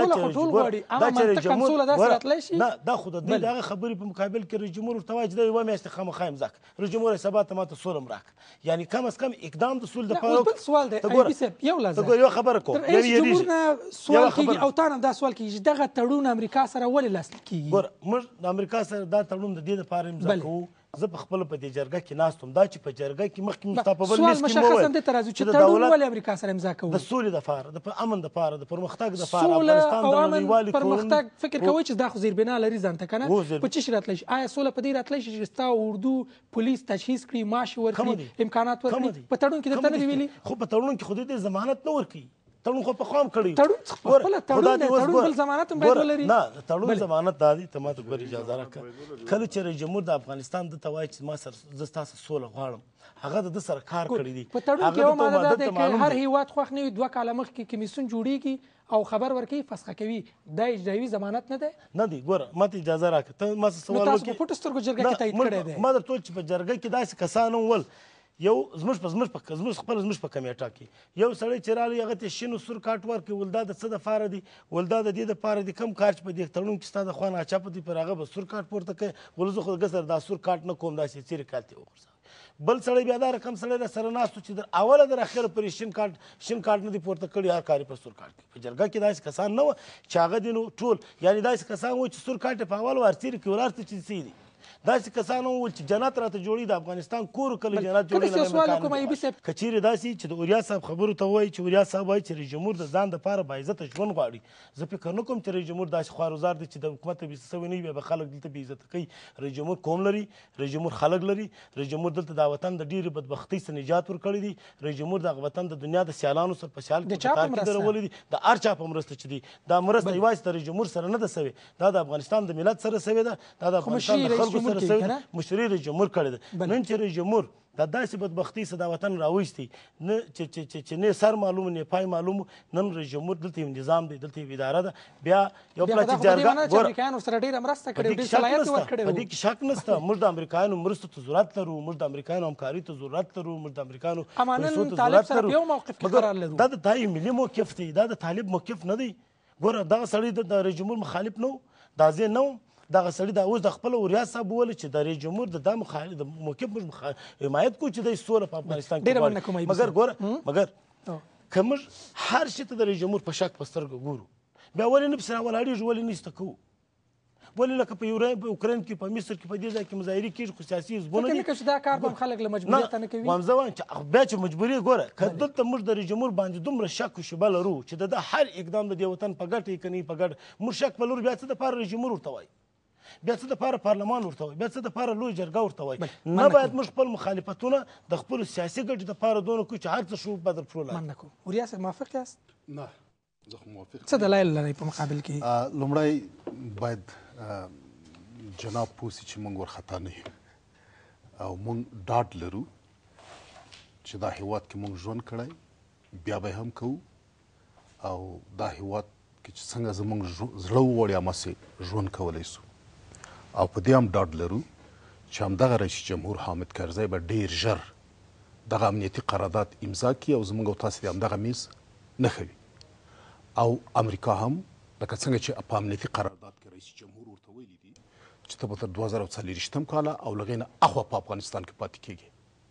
Speaker 7: چې نه دا خو د دې د هغه خبرې په مقابل کې رئیس جمهور ورته وایي چې دا یوه میاشت خامخا امضا کړه رئیس جمهور یې سبا ته ماته سوله هم راکړه یعنې کم از کم اقدام د سولې دپاره
Speaker 1: بل سوال دی ایوبي صاحب یو لحظه
Speaker 7: ته ګوره یوه خبره کوم
Speaker 1: رئیس جمهور نه سوال کېږي او تا نه دا سوال کېږي چې دغه تړون امریکا سره ولې لاسلیک کېږي؟
Speaker 7: ګوره موږ د امریکا سره دا تړون د دې دپاره امضا کوو زه په خپله په دې جرګه کې ناست وم دا چې په جرګه کې مخکې مو ستا په بل میز کې مو وویل
Speaker 1: چې تړون ولې امریکا سره امضا کوو
Speaker 7: د سولې دپاره د امن دپاره د پرمختګ دپاره افغانستان د نړیوالې
Speaker 1: پرمختګ فکر کوئ چې دا خو زیربنا لري ځان ته که نه په څه شي راتلی شي؟ آیا سوله په دې راتلی شي چې ستا اردو پولیس تجهیز کړي معاش ورکړي امکانات ورکړي؟ په تړون کې درته نه دي ویلي؟
Speaker 7: خو په تړون کې خو دې ضمانت نه ورکوي تړون خو په خام کړی
Speaker 1: تړون خپله تړون دی تړون بل ضمانت هم باید ولري
Speaker 7: نه د تړون ضمانت دا دی ته ما ته ګوره اجازه راکړه کله چې رئیس جمهور د افغانستان ده ته وایي چې ما سره زه ستا سره سوله غواړم هغه د ده سره کار کړی دی
Speaker 1: په تړون کې یوه ماده دا دی که هر هیواد خوښ نه وي دوه کاله مخکې کمیسیون جوړیږي او خبر ورکوي فسخه کوي دا اجرایوي ضمانت نه دی؟
Speaker 7: نه دی ګوره ما ته اجازه راکړه ته ما څه سوال
Speaker 1: نو تاسو په پټو سترګو جرګه کې تایید کړی دی؟
Speaker 7: ما درته وویل چې په جرګه کې داسې کسان هم ول یو زموږ په زموږ په زموږ خپل زموږ په کمیټه کې یو سړی چې راغلی هغه ته شین او سور کارت ورکړي ول دا د څه دپاره دی ول دا د دې دپاره دی کوم کار چې په دې تړون کې ستا د خوا ناچاپه دی پر هغه به سور کارت پورته کوي ول زه خو دګه سره دا سور کارت نه کوم داسې څیرې کارت یې وغورځوي بل سړی بیا دا رقم سړی در سره ناست و چې در اوله در اخره پرې شین کارت شین کارت نه دی پورته کړی هر کار یې په سور کارت کې په جرګه کې داسې کسان نه وه چې هغه دي نو ټول یعنې داسې کسان وو چې سور کارت یې په اول وار څیرې کړي ولار ته چې څه دي داسې کسان هم وویل چې جنت راته جوړي د افغانستان کور کله جنت جوړي که چیرې داسې چې د اوریا صاحب خبرو ته وایي چې اوریا صاحب وایي چې رئیس جمهور د ځان دپاره باعزته ژوند غواړي زه فکر نه کوم چې رئیس جمهور داسې خوارزار دی چې د حکومت ته بېعزته سوی نه وي بیا به خلک دلته بېعزته کوي رئیس جمهور قوم لري رئیس جمهور خلک لري رئیس جمهور دلته دا وطن د ډېرې بدبختۍ څخه نجات ورکړی دی رئیس جمهور دغه وطن د دنیا د سیالانو سره په سیال کې په کار کې درولي دي د هر چا په مرسته چې دي دا مرسته یوازې د رئیس جمهور سره نه ده سوې دا د افغانستان د ملت سره سوې ده دا د افغانستان د خلکو سره سوې ده مشري رئیس جمهور کړی ده نن چې رئیس جمهور دا داسې بدبختۍ څخه دا وطن راویستی نه چې نه سر معلوم نه پای معلوم نن رئیس جمهور دلته یو نظام دی دلته یو اداره ده بیا یو پلا چې جرګه
Speaker 1: امریکایانو سره ډېره مرسته کړې ډېر صلاحیت یې ورکړی
Speaker 7: په دې کې شک نشته موږ د امریکایانو مرستو ته ضرورت لرو موږ د امریکایانو همکاري ته ضرورت لرو موږ د امریکایانو
Speaker 1: پیسو ته ضرورت لرو
Speaker 7: یو موقف کې قرار لرو دا د طالب ملي موقف دی دا د طالب موقف نه دی ګوره دغه سړی د رئیس جمهور مخالف نه و دا زه نه وم دغه سړي دا اوس د خپل اوریا صاحب وویل چې د رئیس جمهور د دا مخالف د موقف موږ حمایت کوو چې دی سوله په افغانستان کې غواړي مګر ګوره مګر که موږ هر شي ته د رئیس جمهور په شک په سترګه ګورو بیا ولې نه پسې راولاړېږو ولې نه ایسته کوو ولې لکه په اوکراین کې په مصر کې په دې ځای کې مظاهرې کېږي خو سیاسي حزبونه دي
Speaker 1: چې دا کار به هم خلک له مجبوریته نه کوي
Speaker 7: وایم زه وایم چې بیا چې مجبوري ګوره که دلته موږ د رئیس جمهور باندې دومره شک و شبه لرو چې د ده هر اقدام د دې وطن په ګټه یې که نه په ګټه موږ شک په لرو بیا څه دپاره رئیس جمهور ورته وایي بیا څه دپاره پارلمان ورته وایي بیا څه دپاره لوی جرګه ورته وایي نه باید موږ خپل مخالفتونه د خپلو سیاسي ګټې دپاره دونه کړو چې هر څه شو به در پښو لاندې
Speaker 1: مننه کوم وریا صاحب موافق یاست
Speaker 5: نه زه خو موافق
Speaker 1: څه دلایل لرئ په مقابل کې
Speaker 5: لومړی باید جناب پوسی چې موږ ورخطا نه یو او موږ ډاډ لرو چې دا هیواد کې موږ ژوند کړی بیا به هم کوو او دا هیواد کې چې څنګه زموږ زړه وغواړي هماسې ژوند کولی سو او په دې هم ډاډ لرو چې همدغه رئیس جمهور حامد کرزی به ډېر ژر دغه امنیتي قرارداد امضا کړي او زموږ او تاسې د همدغه میز نښوي او امریکا هم لکه څنګه چې په امنیتي قرارداد کې رئیس جمهور ورته ویلي دي چې ته به تر دوه زره څلېرویشتم کاله او له هغې نه اخوا په افغانستان کې پاتې کېږي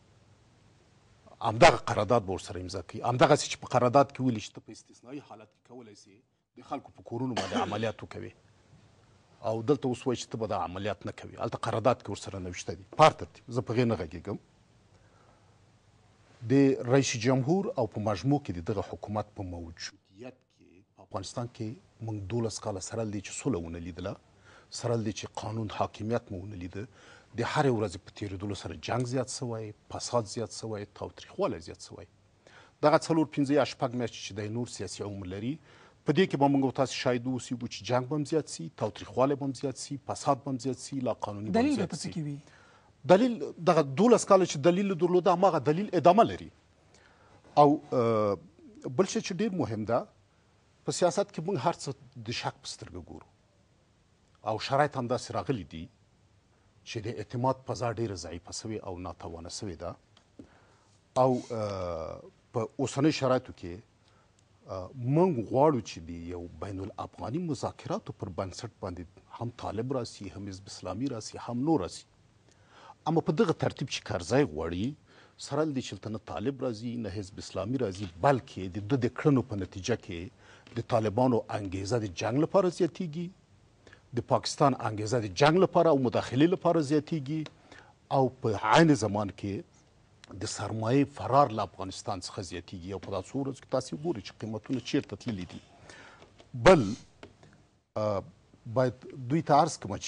Speaker 5: همدغه قرارداد به ورسره امضا کوي همدغسې چې په قرارداد کې ویلي چې ته په استثنایي حالت کې کولی سې د خلکو په کورونو باندې عملیات وکوي او دلته اوس وایي چې ته به دا عملیات نه کوي هلته قرارداد کې ورسره نوشته دي په هر ترتیب زه په هغې نه غږېږم د رئیس جمهور او په مجموع کې د دغه حکومت په موجودیت کې په افغانستان کې موږ دولس کاله سره دی چې سوله ونه لیدله سره دی چې قانون حاکمیت مو ونه لیده د هرې ورځې په تېرېدلو سره جنګ زیات سوی فساد زیات سوی تاوتریخوالی زیات سوی دغه څلور پنځه یا شپږ میاشتې چې دی نور سیاسي عمر لري په دې کې به موږ او تاسې شاهد اوسېږو چې جنګ به هم زیات سي تاوتریخوالی به هم زیات سي فساد به هم زیات سي لاقانوني به هم زیات سي دلیل دغه دولس کاله چې دلیل درلوده هماغه دلیل ادامه لري او بل شی چې ډېر مهم ده په سیاست کې موږ هر څه د شک په سترګه ګورو او شرایط همداسې راغلي دي چې د اعتماد فضا ډېره ضعیفه سوې او ناتوانه سوې ده او په اوسنیو شرایطو کې موږ غواړو چې د یو بین الافغاني مذاکراتو پر بنسټ باندې هم طالب راسي هم حزب اسلامي راسي هم نور راسي اما په دغه ترتیب چې کرزی غواړي سره له دې چې نه طالب راځي نه حزب اسلامي راځي بلکې د ده د کړنو په نتیجه کې د طالبانو انګیزه د جنګ لپاره زیاتیږي د پاکستان انګیزه د جنگ لپاره او مداخلې لپاره زیاتیږي او په عین زمان کې د سرمایې فرار له افغانستان څخه زیاتیږي او په داسې ورځو کې تاسې ګورئ چې قیمتونه چیرته تللي دي بل باید دوی ته عرض کړم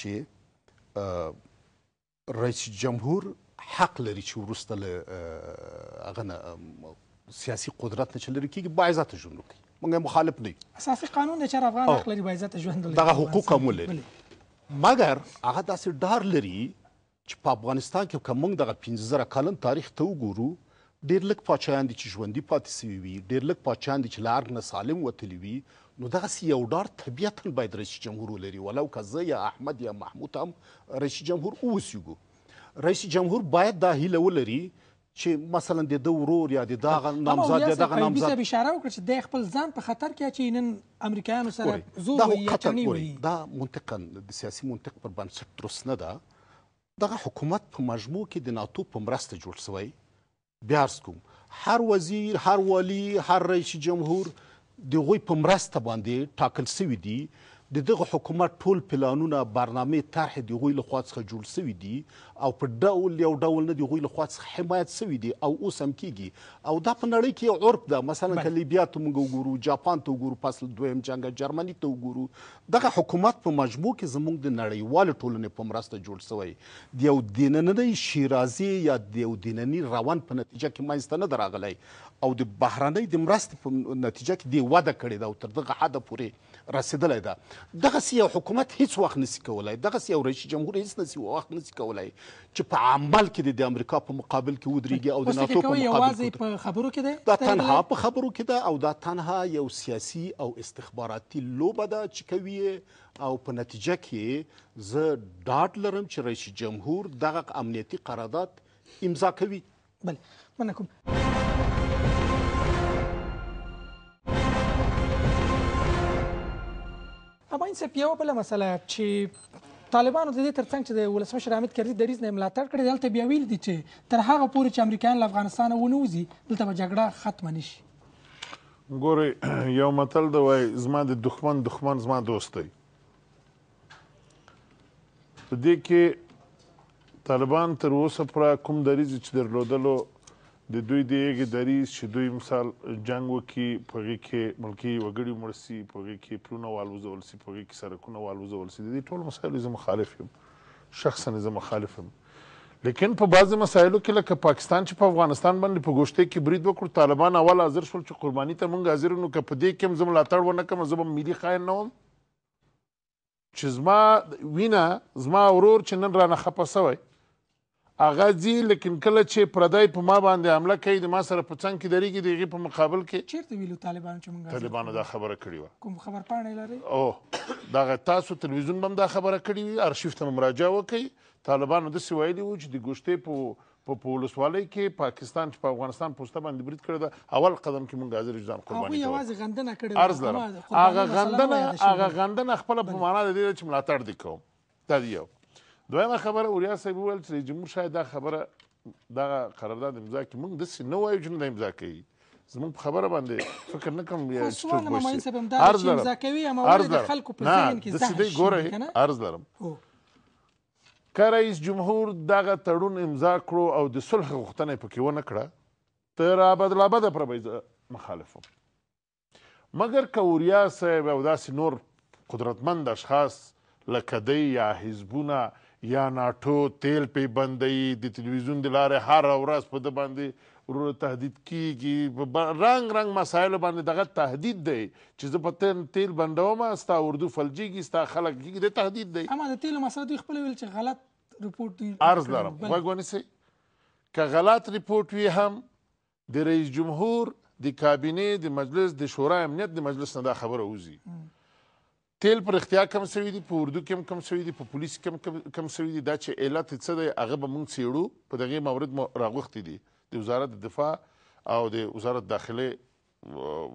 Speaker 5: چې رئیس جمهور حق لري چې وروسته له هغه نه سیاسي قدرت نه چې لرې کېږي باعزته ژوند وکړي موږ مخالف نه یو
Speaker 1: اساسي قانون د چر افغان حق لري باعزته ژوند ولري
Speaker 5: دغه حقوق هم ولري مګر هغه داسې ډار لري چې په افغانستان کې که موږ دغه پنځه زره کلن تاریخ ته وګورو ډېر لږ پاچایان دي چې ژوندي پاتې سوي وي ډېر لږ پاچایان دي چې له ارګ نه سالم وتلي وي نو دغسې یو ډار طبیعتا باید رئیس جمهور ولري ولو که زه یا احمد یا محمود هم رئیس جمهور اوسیږو رئیس جمهور باید دا هیله ولري چې مثلا د ده ورور یا د دغه نامزد یا دغه نامزد
Speaker 1: صاحب اشاره وکړه چې دی خپل ځان په خطر کې اچوي نن امریکایانو سره زور وایي یا چڼې وایي
Speaker 5: دا منطقا د سیاسي منطق پر بنسټ درست نه ده دغه حکومت په مجموع کې د ناتو په مرسته جوړ سوی بیا عرض کوم هر وزیر هر والی هر رئیس جمهور د هغوی په مرسته باندې ټاکل سوي دي د دغه حکومت ټول پلانونه برنامې طرحې د هغوی لخوا څخه جوړ سوي دي او په ډول یو ډول نه د هغوی لخوا څخه حمایت سوي دي او اوس هم کیږي او دا په نړۍ کې یو عرف ده مثلا که لیبیا ته موږ وګورو جاپان ته وګورو پس دویم جنګ جرمني ته وګورو دغه حکومت په مجموع کې زموږ د نړیوالې ټولنې په مرسته جوړ سوی د یو دنننۍ شیرازي یا د یو دنني روان په نتیجه کې منځته نه ده راغلی او د بهرنۍ د مرستې په نتیجه کې دې وده کړې ده او تر دغه حده پورې رسېدلی ده دغسې یو حکومت هیڅ وخت نسي کولی دغسې یو رئیس جمهور هیڅ نسي وخت نسي کولی چې په عمل کې د امریکا په مقابل کې ودرېږي او د ناتو په مقابل
Speaker 1: یوازې په خبرو کې دی
Speaker 5: دا تنها په خبرو کې ده او دا تنها یو سیاسي او استخباراتي لوبه ده چې کوي او په نتیجه کې زه ډاډ لرم چې رئیس جمهور دغه امنیتي قرارداد امضا کوي
Speaker 1: بله مننه کوم اباین صاحب یوه بله مسله چې طالبانو د دې ترڅنګ چې د ولسمشر حامد کرزي دریځ نه ملاتړ کړی دی هلته بیا ویلي دي چې تر هغه پورې چې امریکایان له افغانستانه ونه وځي دلته به جګړه ختمه نه شي
Speaker 4: ګورئ یو متل دی وایي زما د دښمن دښمن زما دوست دی. په دې کې طالبان تر اوسه پوره کوم دریځ چې درلودلو د دوی د هغې دریځ چې دوی مثال جنګ وکړي په هغې کې ملکي وګړي مړ سي په هغې کې پلونه والوځول سي په هغې کې سړکونه والوځول سي د دې ټولو مسایلو زه مخالف یم شخصا زه مخالف یم لیکن په بعضې مسایلو کې لکه پاکستان چې په افغانستان باندې په ګوشتۍ کې برید وکړو طالبان اول حاضر شول چې قرباني ته موږ حاضر نو که په دې کې هم زه ملاتړ ونه کړم زه به ملي خاین نه وم چې زما وینه زما ورور چې نن رانه خفه سوی هغه ځي لیکن کله چې پردی په ما باندې حمله کوي د ما سره په څنګ کې درېږي د هغې په مقابل کې
Speaker 1: چیرته ویلو طالبانو چې موږ
Speaker 4: طالبانو دا خبره کړې وه
Speaker 1: کوم خبرپاڼه یې لرئ
Speaker 4: او دغه تاسو تلویزیون به هم دا خبره کړې وي ارشیف ته مراجعه وکړئ طالبانو داسې ویلي وو چې د ګوشتۍ په په ولسوالۍ کې پاکستان چې په افغانستان پوسته باندې برید کړی ده اول قدم کې موږ حاضر ځان قرباني
Speaker 1: هغوی
Speaker 4: کوو
Speaker 1: یوازې غندنه کړې
Speaker 4: عرض لرم هغه غندنه هغه غندنه خپله په معنا د دې چې ملاتړ دې کوم دا دی یو دویمه خبره اوریا صاحب وویل چې رئیس جمهور شاید دا خبره دغه قرارداد امضا کړي موږ داسې نه وایو چې نه دا امضا کوي زموږ په خبره باندې فکر نه کوم
Speaker 1: خو سوال مامین صاحب همدا دی چې امضا کوي اما ولې د خلکو په ذهن کې زهر شي
Speaker 4: ګورئ عرض لرم که رئیس جمهور دغه تړون امضا کړو او د صلح غوښتنه یې پکې ونه کړه ته رابدلابده پره به زه مخالف وم مګر که اوریا صاحب او داسې نور قدرتمند اشخاص لکه دی یا حزبونه یا ناټو تیل پې بندوي د تلویزیون د لارې هره ورځ په ده باندې ورور تهدید کیږي په رنګ رنګ مسایلو باندې دغه تهدید دی چې زه په تیل بندوم ستا اردو فلجیږي ستا خلک کیږي د تهدید دی
Speaker 1: اما د تیلو مسله دوی خپله ویل چې غلط رپورټ دوی
Speaker 4: عرض لرم غوږ ونیسئ که غلط رپورټ وي هم د رئیس جمهور د کابینې د مجلس د شورا امنیت د مجلس نه دا خبره وځي تیل پر اختیا کم سوي دي په اردو کې هم کم سوي دي په پولیس کې هم کم سوي دي دا چې علت څه دی هغه به موږ څېړو په دغې مورد مو راغوښتي دي د وزارت دفاع او د وزارت داخلې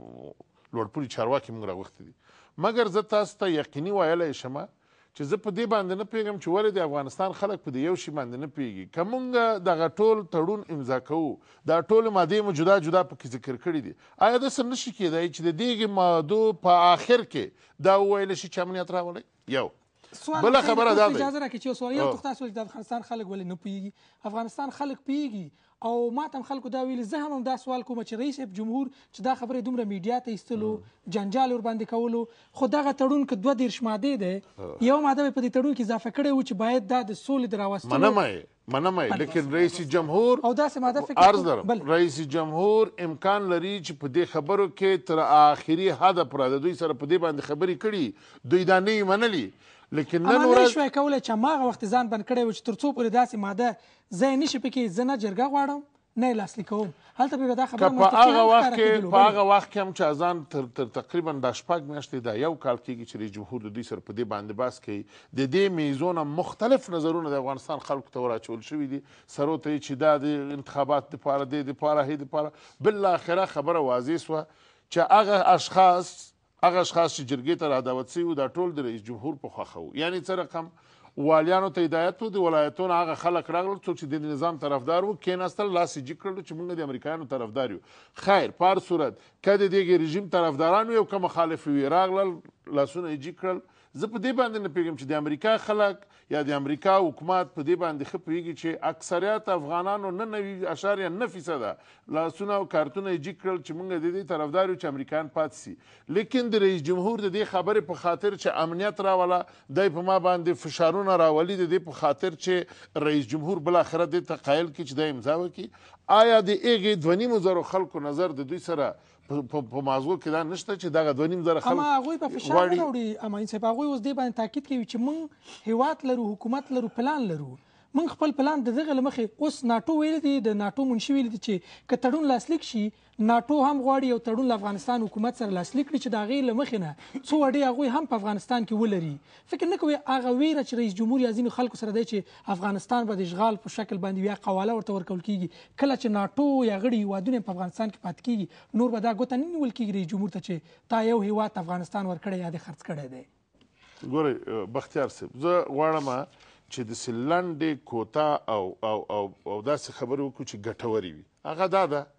Speaker 4: لوړپوړي چارواکي موږ راغوښتي دي مګر زه تاسو ته یقیني ویلی شمه چې زه په دې باندې نه پوهېږم چې ولې د افغانستان خلک په دې یو شي باندې نه پوهېږي که موږ دغه ټول تړون امضا کوو دا ټولې مادې مو جدا جدا پکې ذکر کړي دي آیا داسې نه شي کېدی چې د دې مادو په آخر کې دا وویلی شي چې امنیت راولئ یو بله خبره دا دی
Speaker 1: اجازه راکړئ چې یو سوال یو تخته سول چې د افغانستان خلک ولې نه پوهېږي افغانستان خلک پوهېږي او ما ته هم خلکو دا ویلي زه هم دا سوال کوم چې رئیس جمهور چې دا خبرې دومره میډیا ته ایستلو جنجال ورباندې کولو خو دغه تړون که دوه دېرش مادې دی یو ماده به په دې تړون کې اضافه کړې وو چې باید دا د سولې د راوستلو
Speaker 4: منمه یې منمه یې لیکن رئیس جمهور
Speaker 1: او داسې ماده فکر
Speaker 4: عرض لرم رئیس جمهور امکان لري چې په دې خبرو کې تر آخري حده پوره د دوی سره په دې باندې خبرې کړي دوی دا نه یې منلي لیکن نن
Speaker 1: ورځ اما نه شوی کولی چې هماغه وخت ځان بند کړی و چې تر څو پورې داسې ماده زه یې نشي پکې زه نه جرګه غواړم نه یې لاسلیک کوم هلته به دا خبره
Speaker 4: په هغه وخت کې په هغه وخت کې هم چې ځان تر تر تقریبا دا شپږ میاشتې دا یو کال کېږي چې رئیس جمهور د دوی سره په دې باندې بحث کوي د دې میزونه مختلف نظرونه د افغانستان خلکو ته وراچول شوي دي سرو ته یې چې دا د انتخابات دپاره دی دپاره هی دپاره بالاخره خبره واضح سوه چې هغه اشخاص هغه اشخاص چې جرګې ته رادعوت سوي وو دا ټول د رئیس جمهور په خوښه وو یعنې څه رقم والیانو ته هدایت و د ولایتونو هغه خلک راغلل څوک چې د نظام طرفدار وو کېناستل لاس یې جګ کړلو چې موږ د امریکایانو طرفدار یو خیر په هر صورت که د دې رژیم طرفداران وي او که مخالف وي راغلل لاسونه یې جګ کړل زه په دې باندې نه پوهېږم چې د امریکا خلک یا د امریکا حکومت په دې باندې ښه پوهېږي چې اکثریت افغانانو نه نوي اشاریه نه فیصده لاسونه او کارتونه یې جګ کړل چې موږ د دې طرفدار یو چې امریکایان پاتې سي لیکن د رئیس جمهور د دې خبرې په خاطر چې امنیت راوله دی په ما باندې فشارونه راولي د دې په خاطر چې رئیس جمهور بالاخره دې ته قایل کړي چې دا امضا وکړي آیا د هغې دوه نیمو زرو خلکو نظر د دوی سره په موضوع کې دا نشته چې دغه دوه نیم زره خلک
Speaker 1: اما هغوی په فشار نه راوړي امین صاحب هغوی اوس دې باندې تاکید کوي چې موږ هیواد لرو حکومت لرو پلان لرو موږ خپل پلان د دغه له مخې اوس ناټو ویلي دي د ناټو منشي ویلي دي چې که تړون لاسلیک شي ناټو هم غواړي یو تړون له افغانستان حکومت سره لاسلیک کړي چې د هغې له مخې نه څو وړې هغوی هم په افغانستان کې ولري فکر نه کوي هغه ویره چې رئیس جمهور یا ځینو خلکو سره دی چې افغانستان به د اشغال په شکل باندې یا قواله ورته ورکول کېږي کله چې ناټو یا غړي هیوادونه په افغانستان کې پاتې کېږي نور به دا ګوته نه نیول کېږي رئیس جمهور ته چې تا یو هیواد افغانستان ورکړی یا دې خرڅ کړی دی
Speaker 4: ګورئ بختیار صاحب زه غواړم چې داسې لنډې کوتا او او او او داسې خبرې وکړو چې ګټورې وي هغه دا ده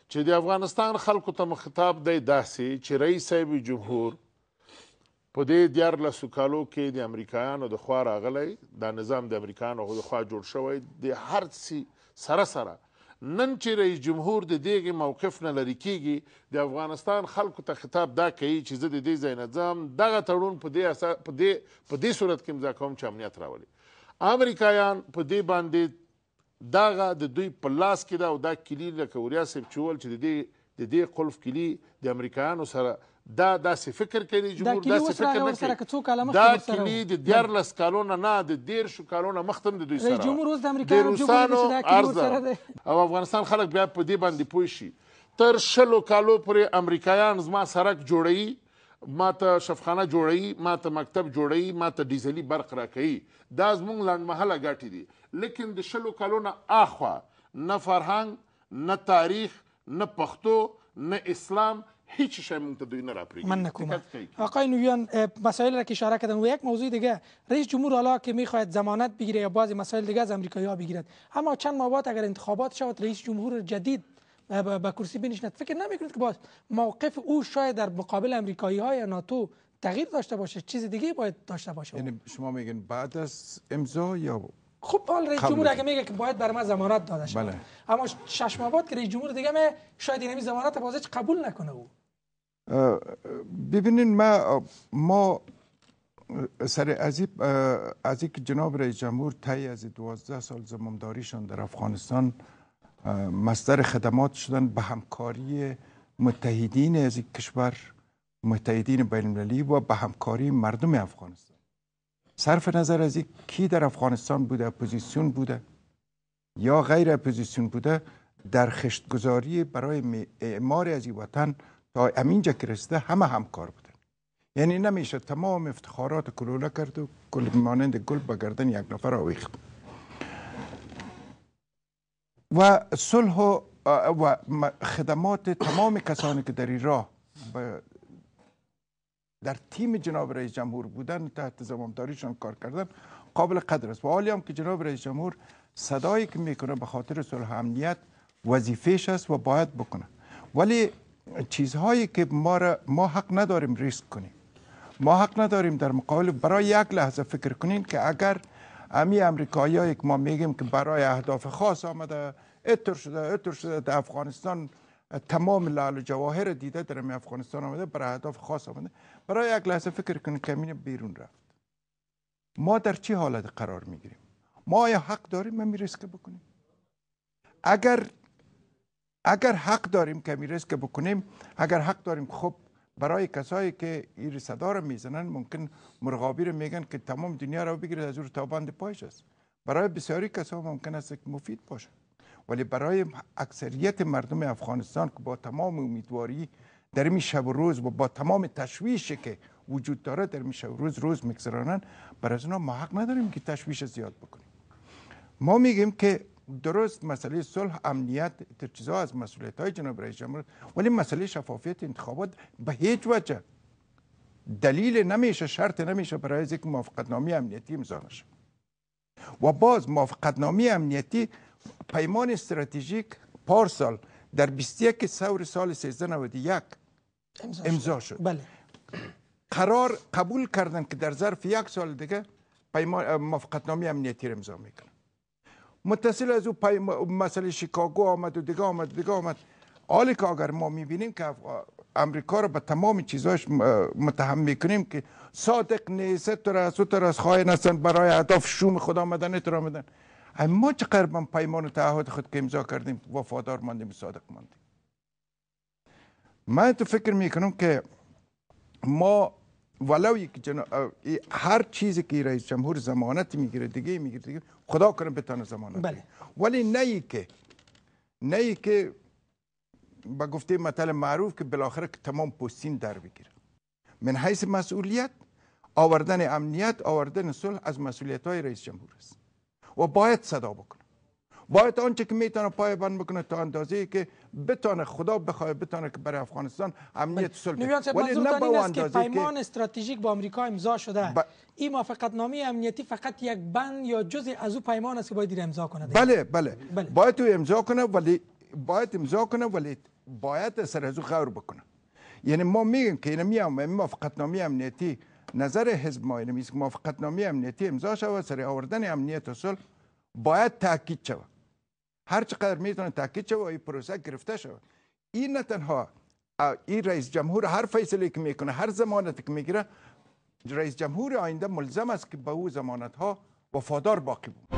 Speaker 4: چې د افغانستان خلکو ته مخاطب دی داسې چې رئیس صاحب جمهور په دې دیارلسو کالو کې د امریکایانو د خوا راغلی دا نظام د امریکایانو د خوا جوړ شوی د هر څه سره سره نن چې رئیس جمهور د دې موقف نه لرې کېږي د افغانستان خلکو ته خطاب دا کوي چې زه د دې ځای نه ځم دغه تړون په دې په دې په دې صورت کې امضا کوم چې امنیت راولي امریکایان په دې باندې دغه د دوی په لاس کې ده او دا کلي لکه وریا صاحب چې وویل چې د دې د دې قلف کلي د امریکایانو سره دا داسې فکر کوي جمهور داسې فکر نه کوي دا کلي د دیارلس کالو نه نه د دیرشو کالو نه مخته هم د دوی سره د روسانو عرضه او افغانستان خلک بیا په دې باندې پوه شي تر شلو کالو پورې امریکایان زما سړک جوړوي ما ته شفخانه جوړوي ما ته مکتب جوړوي ما ته ډیزلي برق راکوي دا زموږ لنډمهاله ګټې دي لیکن د شلو کالو نه اخوا نه فرهنګ نه تاریخ نه پښتو نه اسلام هیچ شی مونږ ته دوی نه راپریږدي.
Speaker 1: من نکنم. آقای نویان مسائل را که اشاره کردن و یک موضوع دیگه رئیس جمهور حالا که میخواهد ضمانت بگیره یا بعضی مسائل دیگه از امریکایی‌ها بگیرد اما چند ماه بعد اگر انتخابات شود رئیس جمهور جدید به کرسی بنشیند فکر نمیکنید که با موقف او شاید در مقابل امریکایی‌ها یا ناتو تغییر داشته باشه چیز دیگه باید داشته باشه؟
Speaker 6: یعنی شما میگین بعد از امضا یا
Speaker 1: خب حال رئیس جمهور اگه میگه که باید برای من ضمانت داده شود بله. اما شش ماه بعد که رئیس جمهور دیگه می شاید این ضمانت بازش قبول نکنه او
Speaker 6: ببینین ما ما سر از از اینکه جناب رئیس جمهور طی از دوازده سال زمامداریشان در افغانستان مصدر خدمات شدن به همکاری متحدین از این کشور متحدین بین المللی و به همکاری مردم افغانستان صرف نظر از این کی در افغانستان بوده اپوزیسیون بوده یا غیر اپوزیسیون بوده در خشتگذاری برای اعمار از این وطن تا امینجا که رسیده همه همکار بودن یعنی نمیشه تمام افتخارات کلوله کرد و کل مانند گل به گردن یک نفر آویخت و صلح و خدمات تمام کسانی که در این راه در تیم جناب رئیس جمهور بودن تحت زمامداریشان کار کردن قابل قدر است و حالی هم که جناب رئیس جمهور صدایی که میکنه به خاطر صلح امنیت وظیفه‌اش است و باید بکنه ولی چیزهایی که ما را ما حق نداریم ریسک کنیم ما حق نداریم در مقابل برای یک لحظه فکر کنیم که اگر امی امریکایی‌ها که ما میگیم که برای اهداف خاص آمده اتر شده اتر شده در افغانستان تمام لعل و جواهر دیده در امی افغانستان آمده برای اهداف خاص آمده برای یک لحظه فکر کنیم که امین بیرون رفت ما در چه حالت قرار میگیریم ما آیا حق داریم امی ریسک بکنیم اگر اگر حق داریم که می ریسک بکنیم اگر حق داریم خب برای کسایی که این صدا رو میزنن ممکن مرغابی رو میگن که تمام دنیا رو بگیرید از اون تابند پایش است برای بسیاری کسا ممکن است که مفید باشه ولی برای اکثریت مردم افغانستان که با تمام امیدواری در این شب و روز و با تمام تشویشی که وجود داره در این شب و روز روز میگذرانن برای از اونا ما حق نداریم که تشویش زیاد بکنیم ما میگیم که درست مسئله صلح امنیت در چیزها از مسئولیت های جناب رئیس جمهور ولی مسئله شفافیت انتخابات به هیچ وجه دلیل نمیشه شرط نمیشه برای اینکه موافقتنامه امنیتی امضا نشه و باز موافقتنامه امنیتی پیمان استراتژیک پارسال در بیست و یک ثور سال سیزده نود و یک امضا شد
Speaker 1: بله
Speaker 6: قرار قبول کردن که در ظرف یک سال دیگه پیمان موافقتنامه امنیتی را امضا میکنن متصل از او مسئله شیکاگو آمد و دیگه آمد دیگه آمد حالی که اگر ما میبینیم که امریکا رو به تمام چیزاش متهم میکنیم که صادق نیست ستر از ستر از خواهی هستن برای اهداف شوم خود آمدن اتر آمدن ما چقدر من پیمان و تعهد خود که امضا کردیم وفادار ماندیم صادق ماندیم من تو فکر میکنم که ما ولو یک جنا... هر چیزی که رئیس جمهور ضمانت میگیره دیگه میگیره دیگه خدا کنه بتونه ضمانت
Speaker 1: بله.
Speaker 6: ولی نه ای که نه ای که با گفته مثل معروف که بالاخره که تمام پوستین در بگیره من حیث مسئولیت آوردن امنیت آوردن صلح از مسئولیت های رئیس جمهور است و باید صدا بکنه باید آنچه که میتونه پای بند بکنه تا اندازه‌ای که بتونه خدا بخواد بتونه که برای افغانستان امنیت صلح
Speaker 1: ولی نه به اندازه که پیمان استراتژیک با آمریکا امضا شده ب... این موافقتنامه امنیتی فقط یک بند یا جزء از او پیمان است که باید امضا کنه
Speaker 6: بله بله, بله. باید تو امضا کنه ولی باید امضا کنه ولی باید سر از او غور بکنه. یعنی ما میگیم که این میام موافقتنامه امنیتی نظر حزب ما اینه که موافقتنامه امنیتی امضا شود، سر آوردن امنیت و صلح باید تاکید شود. هر چقدر میتونه تاکید شود این پروسه گرفته شود. این نه تنها این رئیس جمهور هر فیصله که میکنه، هر ضمانتی که میگیره، رئیس جمهور آینده ملزم است که به او ضمانت ها وفادار باقی بود.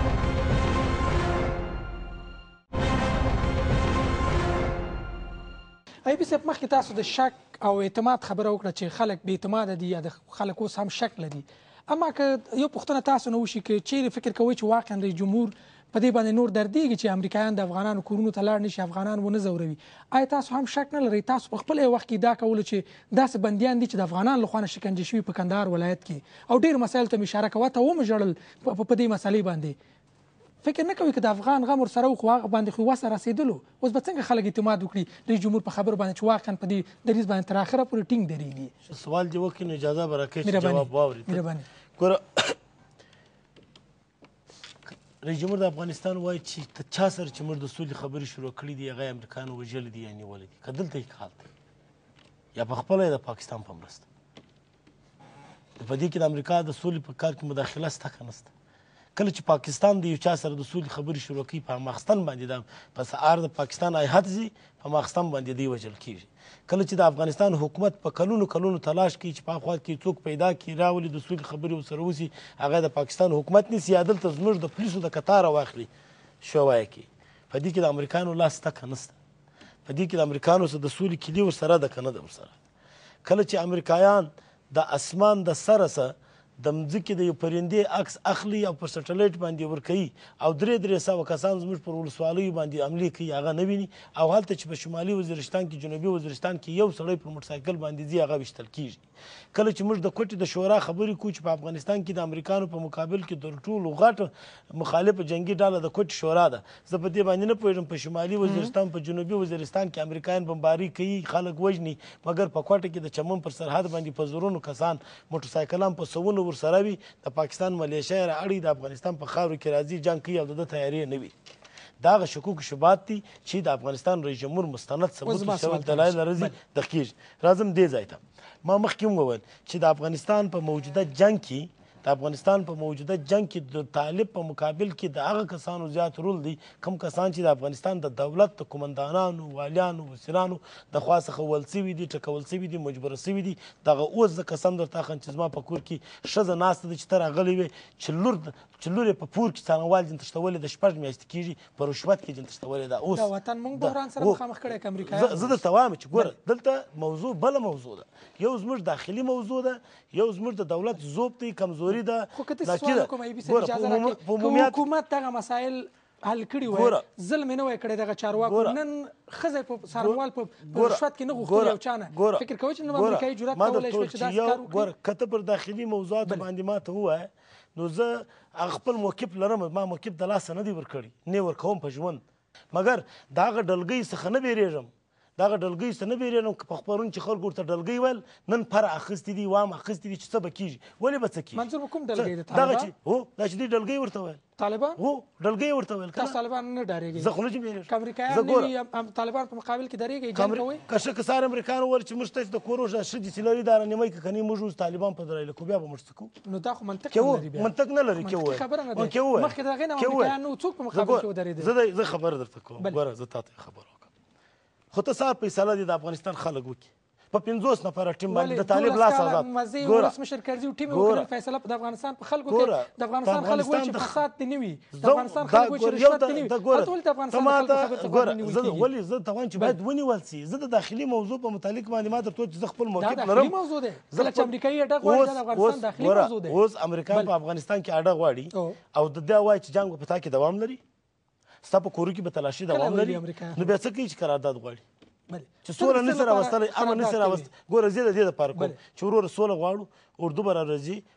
Speaker 1: ای بي صاحب مخکې تاسو د شک او اعتماد خبره وکړه چې خلک بې اعتماده دي یا د خلک اوس هم شک لري. اما که یو پوښتنه تاسو نه وشي که چیرې فکر کوئ چې واقعا رئیس جمهور په دې باندې نور دردېږي چې امریکایان د افغانانو کورونو ته لاړ نه شي، افغانان ونه ځوروي، آیا تاسو هم شک نه لرئ تاسو په خپل وخت کې دا کولو چې داسې بندیان دي چې د افغانانو لخوا نه شکنجه شوي په کندهار ولایت کې او ډېرو مسایلو ته مې اشاره کوه ته ومې ژړل په دې مسلې باندې، فکر نه کوي که د افغان غم ورسره و خو هغه باندې خو وسه رسېدلو، اوس به څنګه خلک اعتماد وکړي رئیس جمهور په خبرو باندې چې واقعا په دې دریځ باندې تر اخره پورې ټینګ درېږي؟
Speaker 7: سوال دې وکړي نو اجازه به راکړئ چې جواب واوري. ګوره رئیس جمهور د افغانستان وایي چې ته چا سره چې موږ د سولې خبرې شروع کړي دي هغه یې امریکایانو وژلي دي یا نیولي دي، که دلته یې حال دی یا په خپله یې د پاکستان په مرسته، په دې کې د امریکا د سولې په کار کې مداخله شته که نشته؟ کله چې پاکستان د یو چا سره د سولې خبرې شروع کوي په ماخستن باندې د په سهار د پاکستان هیات ځي په ماخستن باندې دی وژل کېږي. کله چې د افغانستان حکومت په کلونو کلونو تلاش کوي چې په خوا کې څوک پیدا کړي راولي د سولې خبرې ورسره وسي، هغه د پاکستان حکومت نیسي یا دلته زموږ د پولیسو د کتاره واخلي شوای کوي. په دې کې د امریکایانو لاس شته که نشته؟ په دې کې د امریکایانو سره د سولې کلي ورسره ده که نه ده ورسره؟ کله چې امریکایان د اسمان د سره سره د مځکې د یو پرندې عکس اخلي او پر سټلایټ باندې ورکوي او درې درې سوه کسان زموږ پر ولسوالیو باندې حملې کوي هغه نه ویني، او هلته چې په شمالي وزیرستان کې جنوبي وزیرستان کې یو سړی پر موټرسایکل باندې ځي هغه ویشتل کېږي. کله چې موږ د کوټې د شورا خبرې کوو چې په افغانستان کې د امریکانو په مقابل کې تر ټولو غټه مخالفه جنګي ډله د کوټې شورا ده، زه په دې باندې نه پوهېږم په شمالي وزیرستان په جنوبي وزیرستان کې امریکایان بمباري کوي خلک وژني، مګر په کوټه کې د چمن پر سرحد باندې په زرونو کسان موټرسایکلان په سوونو ورسره وي، د پاکستان ملیشه یې رااړي د افغانستان په خاورو کې راځي جنګ کوي او د ده تیارې نه وي. دا هغه شکوک شبهات دي چې د افغانستان رئیس جمهور مستند ثبوت شوي دلایل راځي دقیږي. راځم دې ځای ته. ما مخکې هم وویل چې د افغانستان په موجوده جنګ کې د افغانستان په موجوده جنګ کې د طالب په مقابل کې د هغه کسانو زیات رول دی کوم کسان چې د افغانستان د دولت د قمندانانو والیانو وزیرانو د خوا څخه ول سوي دي ټکول سوي دي مجبوره سوي دي. دغه اوس زه قسم درته اخلم چې زما په کور کې ښځه ناسته ده چې ته راغلی وې چې لور چې لور یې په پور کې څارنوال جن تښتولې د شپږ میاشتې کېږي په رشوت کې جن تښتولې ده. اوس
Speaker 1: د وطن موږ بحران سره مخامخ کړی که امریکایان؟
Speaker 7: زه درته وایم چې ګوره دلته موضوع بله موضوع ده، یو زموږ داخلي موضوع ده، یو زموږ د دولت ذوب دی کمزوري ده.
Speaker 1: خو که ته سوال وکړم ایبي صاحب اجازه راکړئ که حکومت دغه مسایل حل کړي وای ظلم یې نه وای کړی دغه چارواکو، نن ښځه په څارنوال په رشوت کې نه غوښتل یو چا نه، فکر کوئ چې نن امریکایي جرأت کولی شوی چې داسې کار وکړي؟
Speaker 7: ګوره که ته پر داخلي موضوعاتو باندې ما ته ووایه نو زه هغه خپل موقف لرم، ما موقف د لاسه نه دی ورکړی نه ورکوم په ژوند، مګر د هغه ډلګۍ څخه نه بیریږم دغه ډلګۍ څخه نه بیریږم که په خپرون چې خلکو ورته ډلګۍ ویل نن پر اخیستې دي وام اخیستې دي چې څه به کېږي ولې به څه کېږي؟
Speaker 1: منظور به کوم ډلګۍ ده؟
Speaker 7: دغه چې هو دا چې دوی ډلګۍ ورته ویل
Speaker 1: طالبان؟
Speaker 7: هو ډلګۍ ورته ویل.
Speaker 1: تاسو طالبان نه ډارېږئ؟
Speaker 7: زه خو نه چې بیریږم
Speaker 1: که امریکایان نه وي طالبان په مقابل کې درېږئ جنګ کوئ؟
Speaker 7: که ښه که سهار امریکایان وویل چې موږ ستاسې د کورو ښځې چې لري دا رانیمئ که که نه موږ اوس طالبان په درایله کو بیا به موږ څه کوو؟
Speaker 1: نو دا خو منطق نه لري،
Speaker 7: منطق نه لري. کې وویل
Speaker 1: خبره نه ده مخکې د هغې نه امریکایان نه څوک په مقابل کې ودرېدل؟
Speaker 7: زه زه خبره درته کوم ګوره زه تا ته خبره وکړم خو ته سهار فیصله دې د افغانستان خلک وکړي په پنځوس نفره ټیم باندې د طالب لاس آزاد.
Speaker 1: مزې ولسمشر کرزي ټیم یې وکړل فیصله د افغانستان په خلکو کې د افغانستان خلک وایي چې فساد دې نه وي، د افغانستان خلک وایي چې رشوت دې نه وي، ته ولې د افغانستان د خلکو خبرې ته غوږ نه نیول کېږي؟
Speaker 7: ولې زه ته وایم چې باید ونیول سي. زه د داخلي موضوع په متعلق باندې ما درته چې زه خپل موقف لرم.
Speaker 1: دا داخلي موضوع دی کله چې امریکایي اډه غواړي دا د افغانستان داخلي موضوع دی.
Speaker 7: اوس امریکایان په افغانستان کې اډه غواړي او د دې وایي چې جنګ په تا کې دوام لري، ستا په کورو کې به تلاشي دوام لري، نو بیا څه کوي چې قرارداد غواړي چې سوله نه سي راوستلی امن نه سي راوستلی؟ ګوره زه د دې دپاره کوم چې وروره سوله غواړو، اردو به را راځي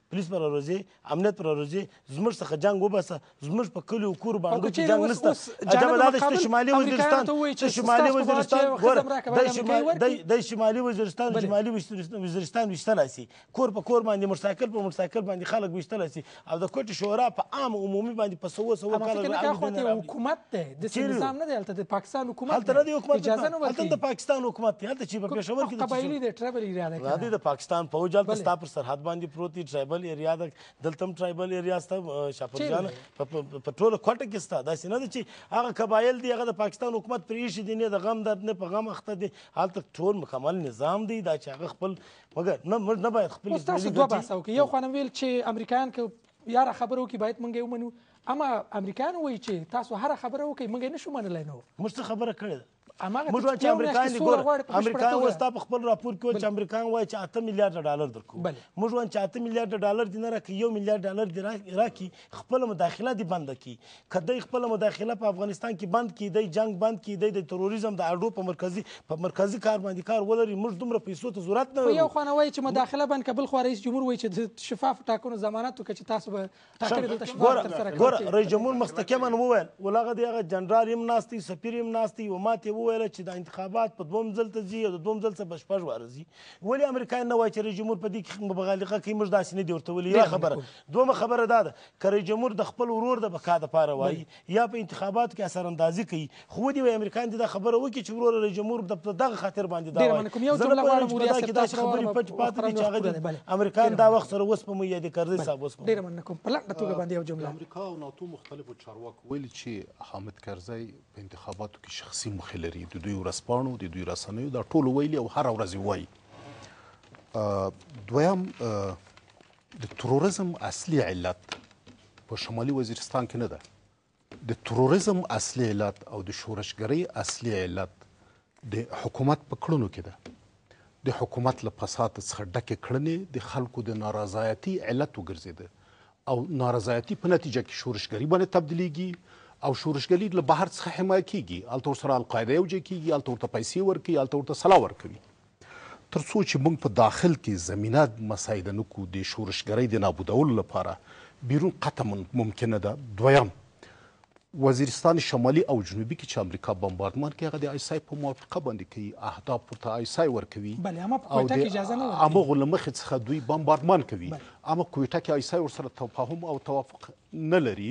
Speaker 7: پولیس پر راځي امنیت پر راځي زموږ څخه جنګ وباسه زموږ په کلیو کور باندې کې جنگ نشته عجبه دا چې شمالي وزیرستان چې شمالي وزیرستان ګوره د شمالي وزیرستان شمالي وزیرستان وشتلای شي کور په کور باندې موټرسایکل په موټرسایکل باندې خلک وشتلای شي او د کوټې شورا په عام عمومي باندې په سوه سوه کال
Speaker 1: حکومت دی د نظام نه دی هلته د پاکستان حکومت
Speaker 7: هلته نه دی حکومت هلته د پاکستان حکومت دی هلته چې په پېښور کې
Speaker 1: قبایلي دی ټرایبل ایریا دی
Speaker 7: دا دی د پاکستان فوج هلته ستا پر سرحد باندې پروت دی ټرایبل ایریا ده دلته هم ټرایبل ایریا سته شاپور جان په ټوله کوټه کې سته داسې نه ده چې هغه قبایل دي هغه د پاکستان حکومت پرې ایښي دي نه د غم درد نه په غم اخته دي هلته ټول مکمل نظام دی دا چې هغه خپل مګر نه موږ نه باید خپل
Speaker 1: اوس تاسو دوه بحث وکړئ یو خو ویل چې امریکایان که یاره خبره وکړي باید موږ یې ومنو اما امریکایان وایي چې تاسو هره خبره وکړئ موږ یې نشو منلی نو
Speaker 7: موږ څه خبره کړې ده
Speaker 1: موږ
Speaker 7: وایو چې امریکایان دي ګوره امریکایان اوس تا په خپل راپور کې وایي چې امریکایان وایي چې اته میلیارډ ډالر درکوو موږ وایو چې اته میلیارډ ډالر دې نه راکړي یو میلیارډ ډالر دې راکړي خپله مداخله دې بنده کړي که دی خپله مداخله په افغانستان کې بند کړي دی جنګ بند کړي دی د تروریزم د اډو په مرکزي په مرکزي کار باندې کار ولري موږ دومره پیسو ته ضرورت نه
Speaker 1: لرو یو خوا نه وایي چې مداخله بند کړه بل خوا رئیس جمهور وایي چې د شفاف ټاکنو ضمانت وکړه چې تاسو به ټاکنې دلته شفاف ترسره کوئ
Speaker 7: ګوره رئیس جمهور مستقیما وویل ولغه دی هغه جنرال هم ناست دی سفیر هم ناست دی و ما ته وویل چې د انتخاب بعد په دوم ځل ته ځي او د دوم ځل څخه به شپږ واره ځي ولې امریکایان نه وایي چې رئیس جمهور په دې کې مبالغه کوي موږ داسې نه دي ورته ویلي یوه خبره دویمه خبره دا ده که رئیس جمهور د خپل ورور د بقا دپاره وایي یا په انتخاباتو کې اثراندازي کوي خو ودې وایي امریکایان دې دا خبره وکړي چې ورور رئیس جمهور د دغه خاطر باندې دا وایي زه نه پوهېږم چې په دا کې داسې خبرې پټې پاتې دي چې هغه امریکایان دا وخت سره وسپموي یا د کرزي صاحب وسپموي
Speaker 1: ډېره مننه کوم په لنډه توګه باندې یو جمله
Speaker 5: امریکا او ناتو مختلفو چارواکو ویلي چې حامد کرزی په انتخاباتو کې شخصي موخې لري د دوی ورځپاڼو د دوی رسنیو دا ټول ویلي او هره ورځ وایي دویم د تروریزم اصلي علت په شمالي وزیرستان کې نه ده د تروریزم اصلي علت او د شورشګرۍ اصلي علت د حکومت په کړنو کې ده د حکومت له فساد څخه ډکې کړنې د خلکو د نارضایتي علت وګرځېده او نارضایتي په نتیجه کې شورشګري باندې تبدیلیږي او شورشګري له بهر څخه حمایه کیږي هلته ورسره القاعده یوجې کیږي هلته ورته پیسې ورکوي هلته ورته سلاح ورکوي تر څو چې موږ په داخل کې زمینه مساعده نه کړو د شورشګرۍ د نابودولو لپاره بیرون قطع ممکنه ده دویم وزیرستان شمالي او جنوبي کې چې امریکا بمباردمان کوي هغه د آیسای په موافقه باندې کوي اهداف ورته آیسای ورکوي
Speaker 1: او د
Speaker 7: همغو له مخې څخه دوی بمباردمان کوي اما کویټه کې آیسای ورسره تفاهم او توافق نه لري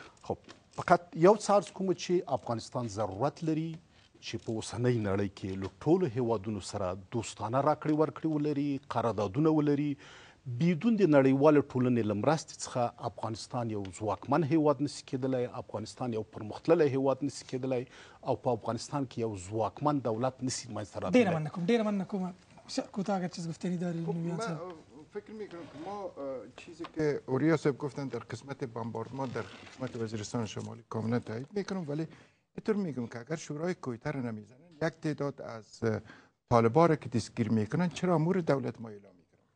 Speaker 7: خب فقط یو څه عرض کوم چې افغانستان ضرورت لري چې په اوسنۍ نړۍ کې له ټولو هیوادونو سره دوستانه راکړې ورکړې ولري قراردادونه ولري بدون د نړیوالې ټولنې له مرستې څخه افغانستان یو ځواکمن هیواد نشي کېدلی افغانستان یو پرمختللی هیواد نشي کېدلی او په افغانستان کې یو ځواکمن دولت نشي منځته راتلی.
Speaker 1: ډېره مننه کوم ډېره مننه کوم کوتاه اگر چیز گفتنی داری نویان صاحب؟
Speaker 6: فکر میکنم که ما چیزی که اوریا صاحب گفتن در قسمت بمباردمان در قسمت وزیرستان شمالی کاملا تایید میکنم ولی اینطور میگم که اگر شورای کویته رو نمیزنن یک تعداد از طالبان را که دستگیر میکنن چرا امور دولت ما اعلام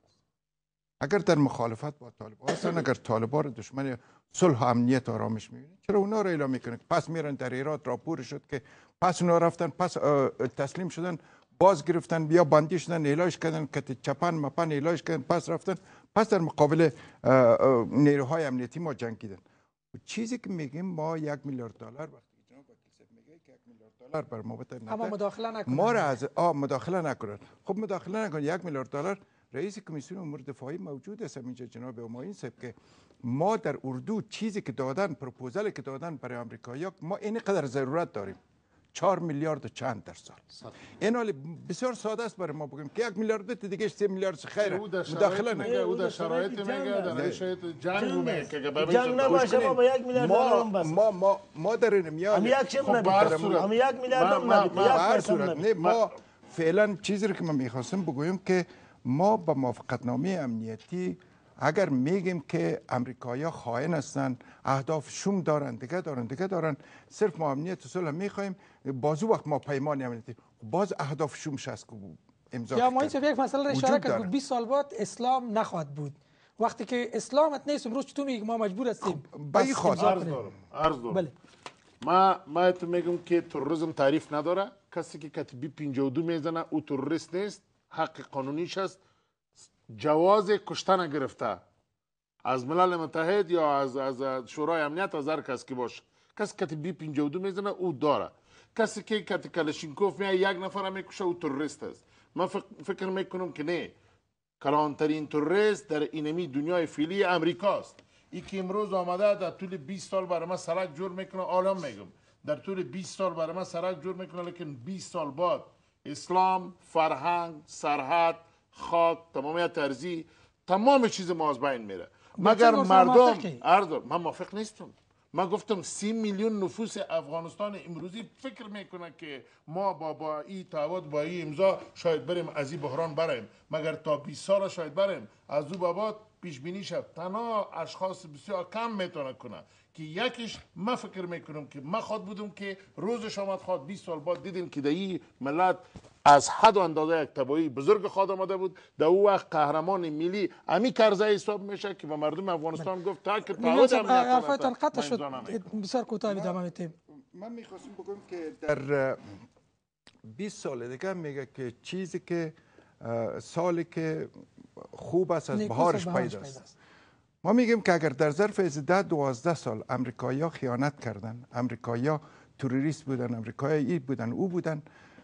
Speaker 6: میکنن اگر در مخالفت با طالبان هستن اگر طالبان دشمن صلح و امنیت آرامش میبینن چرا اونا رو اعلام میکنن پس میرن در ایران راپور شد که پس اونا رفتن پس تسلیم شدن باز گرفتن بیا بندی شدن اعلاش کردن که چپن مپن اعلاش کردن پس رفتن پس در مقابل نیروهای امنیتی ما جنگیدن چیزی که میگیم ما یک میلیارد دلار وقتی جناب وکیل صاحب میگه که یک میلیارد دلار بر مابط
Speaker 1: اما مداخله نکنن
Speaker 6: ما را از آ مداخله نکنن خب مداخله نکنن یک میلیارد دلار رئیس کمیسیون امور دفاعی موجود است اینجا جناب همایون صاحب که ما در اردو چیزی که دادن پروپوزالی که دادن برای آمریکایی‌ها ما اینقدر ضرورت داریم چهار میلیارد و چند در سال این حالی بسیار ساده است برای ما بگیم که یک میلیارد بده دیگه سه میلیارد خیره مداخله
Speaker 4: نگه او در شرایط میگه در شرایط جنگ میگه که
Speaker 7: جنگ نباشه ما با یک میلیارد دلار هم بس
Speaker 6: ما ما ما در این میان
Speaker 7: هم یک شم نمیدیم هم یک میلیارد هم نمیدیم
Speaker 6: ما فعلا چیزی رو که من میخواستم بگویم که ما با موافقتنامه امنیتی اگر میگیم که امریکایی‌ها خائن هستن اهداف شوم دارن دیگه دارن دیگه دارن صرف ما امنیت و صلح میخوایم بازو وقت ما پیمان امنیتی باز اهداف شومش هست که امضا
Speaker 1: یا ما این یک مسئله را اشاره کرد بیست سال بعد اسلام نخواهد بود وقتی که اسلامت نیست امروز تو میگی ما مجبور هستیم
Speaker 6: به این خاطر
Speaker 4: عرض دارم عرض دارم بله ما ما تو میگم که تروریسم تعریف نداره کسی که کتبی پنجاه و دو میزنه او تروریست نیست حق قانونیش است جواز کشتن گرفته از ملل متحد یا از از شورای امنیت، از هر کس که باشه، کسی که بی پنجاه و دو میزنه او داره، کسی که کت کلاشینکوف میاد یک نفر میکشه او تروریست است. من فکر میکنم که نه، کلانترین تروریست در اینمی دنیای فعلی امریکاست. ای که امروز آمده در طول بیست سال برای من سرک جور میکنه، عالم میگم در طول بیست سال برای من سرک جور میکنه، لیکن بیست سال بعد اسلام، فرهنگ، سرحد، خاک، تمامیت ارضی، تمام چیز ما از بین میره. مگر مردم اردو من موافق نیستم. من گفتم سی میلیون نفوس افغانستان امروزی فکر میکنه که ما با با این تعهد، با این امضا شاید بریم از این بحران بریم، مگر تا بیست سال شاید بریم. از او بابات پیش بینی شد تنها اشخاص بسیار کم میتونه کنه که یکیش من فکر میکنم که من خود بودم که روزش آمد خود بیست سال بعد دیدیم که در این ملت از حد و اندازه یک تباهی بزرگ خود آمده بود. در او وقت قهرمان ملی امی کرزی حساب میشه که به مردم افغانستان گفت تا که تعهد امنیت
Speaker 1: حرفتان قطع شد. بسیار کوتاه ادامه میدیم.
Speaker 6: من میخواستم بگم که در بیست سال دیگه میگه که چیزی که سالی که خوب است از بهارش پیداست. ما میگیم که اگر در ظرف ده دوازده سال امریکایی‌ها خیانت کردن، امریکایی‌ها تروریست بودن، امریکایی‌ها ای بودن او بودن،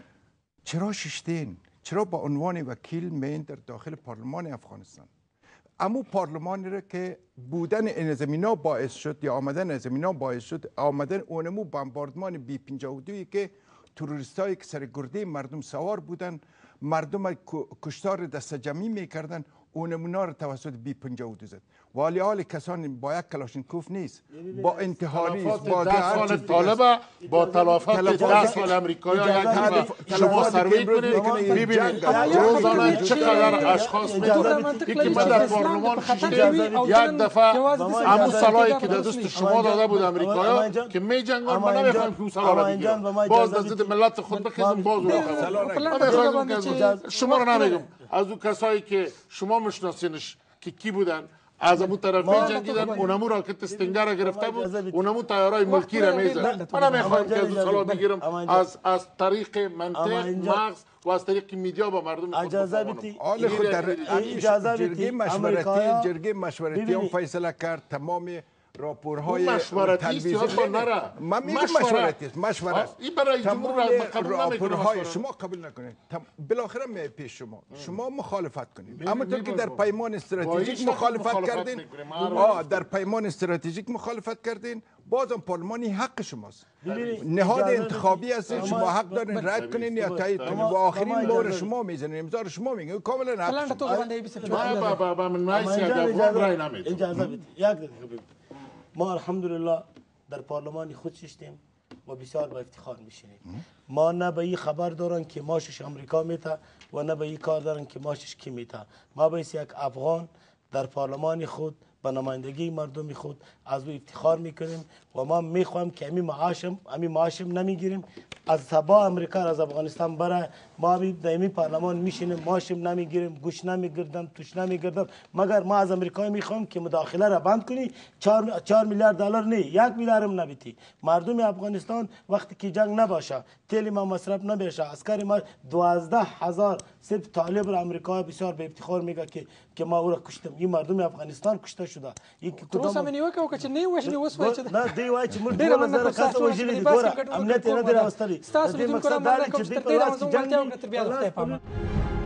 Speaker 6: چرا ششتین؟ چرا با عنوان وکیل مین در داخل پارلمان افغانستان؟ امو پارلمانی را که بودن این زمینا باعث شد یا آمدن این زمینا باعث شد آمدن اونمو بمباردمان بی پنجاه و دویی که تروریستایی که سر گرده مردم سوار بودن، مردم کشتار دست جمعی میکردن، اونمونا را توسط بی پنجاه و دو زد. ولی حال کسانی با یک کلاشینکوف نیست، با انتحاری است، با
Speaker 4: ده سال طالبه، با تلافات ده سال امریکایی شما سروی کنید ببینید روزانه چقدر اشخاص میتونن یکی من در پارلمان کشیدیم یک دفعه همون سلاحی که در دست شما داده بود امریکایی که می جنگان ما نمیخوایم که اون سلاح را بگیرم، باز در ضد ملت خود بخیزم، باز رو شما رو نمیگم از اون کسایی که شما مشناسینش که کی بودن از اون طرف می جنگیدن، اونمو راکت استنگر را گرفته بود، اونمو تیارای ملکی را میزد. من نمیخوایم که از اون سلاح بگیرم، از از طریق منطق، مغز و از طریق میدیا با مردم
Speaker 7: اجازه بدید.
Speaker 6: حال خود در جرگه مشورتی جرگه مشورتی هم فیصله کرد تمام راپورهای تلویزیونی نره. من میگم مشورتی است، مشوره است.
Speaker 4: این برای جمهور
Speaker 6: راپورهای شما قبول نکنید، بالاخره می پیش شما شما مخالفت کنید. اما تو که در پیمان استراتژیک مخالفت کردین، آ در پیمان استراتژیک مخالفت کردین، بازم پارلمانی حق شماست. نهاد انتخابی هستید، شما حق دارین رد کنین یا تایید کنین و آخرین مهر شما میزنین، امضا شما میگین، کاملا حق
Speaker 7: شما. ما الحمدلله در پارلمان خود ششتیم و بسیار با افتخار میشینیم. ما نه به این خبر دارن که ماشش امریکا میته و نه به این کار دارن که ماشش کی میته. ما باید یک افغان در پارلمان خود به نمایندگی مردم خود از او افتخار میکنیم و ما میخوایم که امی معاشم امی معاشم نمیگیریم از تبا امریکا از افغانستان برای ما بی در امی پارلمان میشینیم، معاشم نمیگیریم، گوش نمیگردم، توش نمیگردم، مگر ما از امریکا میخوایم که مداخله را بند کنی. چهار, چهار میلیارد دلار نه، یک میلیارد هم نبیتی. مردم افغانستان وقتی که جنگ نباشه، تیل ما مصرف نباشه، عسکر ما دوازده هزار صرف طالب را امریکا بسیار به افتخار میگه که که ما او را کشتم. این مردم افغانستان کشته شده. این که
Speaker 1: کدام سامنی وکاو که نه وښنی وسوي چې
Speaker 7: نه دی وای چې موږ ډیر نظر کاسه وژلې دي ګوره امنیت نه دی راوستلی
Speaker 1: تاسو دې کوم نه چې تر دې راځم ولته او تر بیا وخت پامه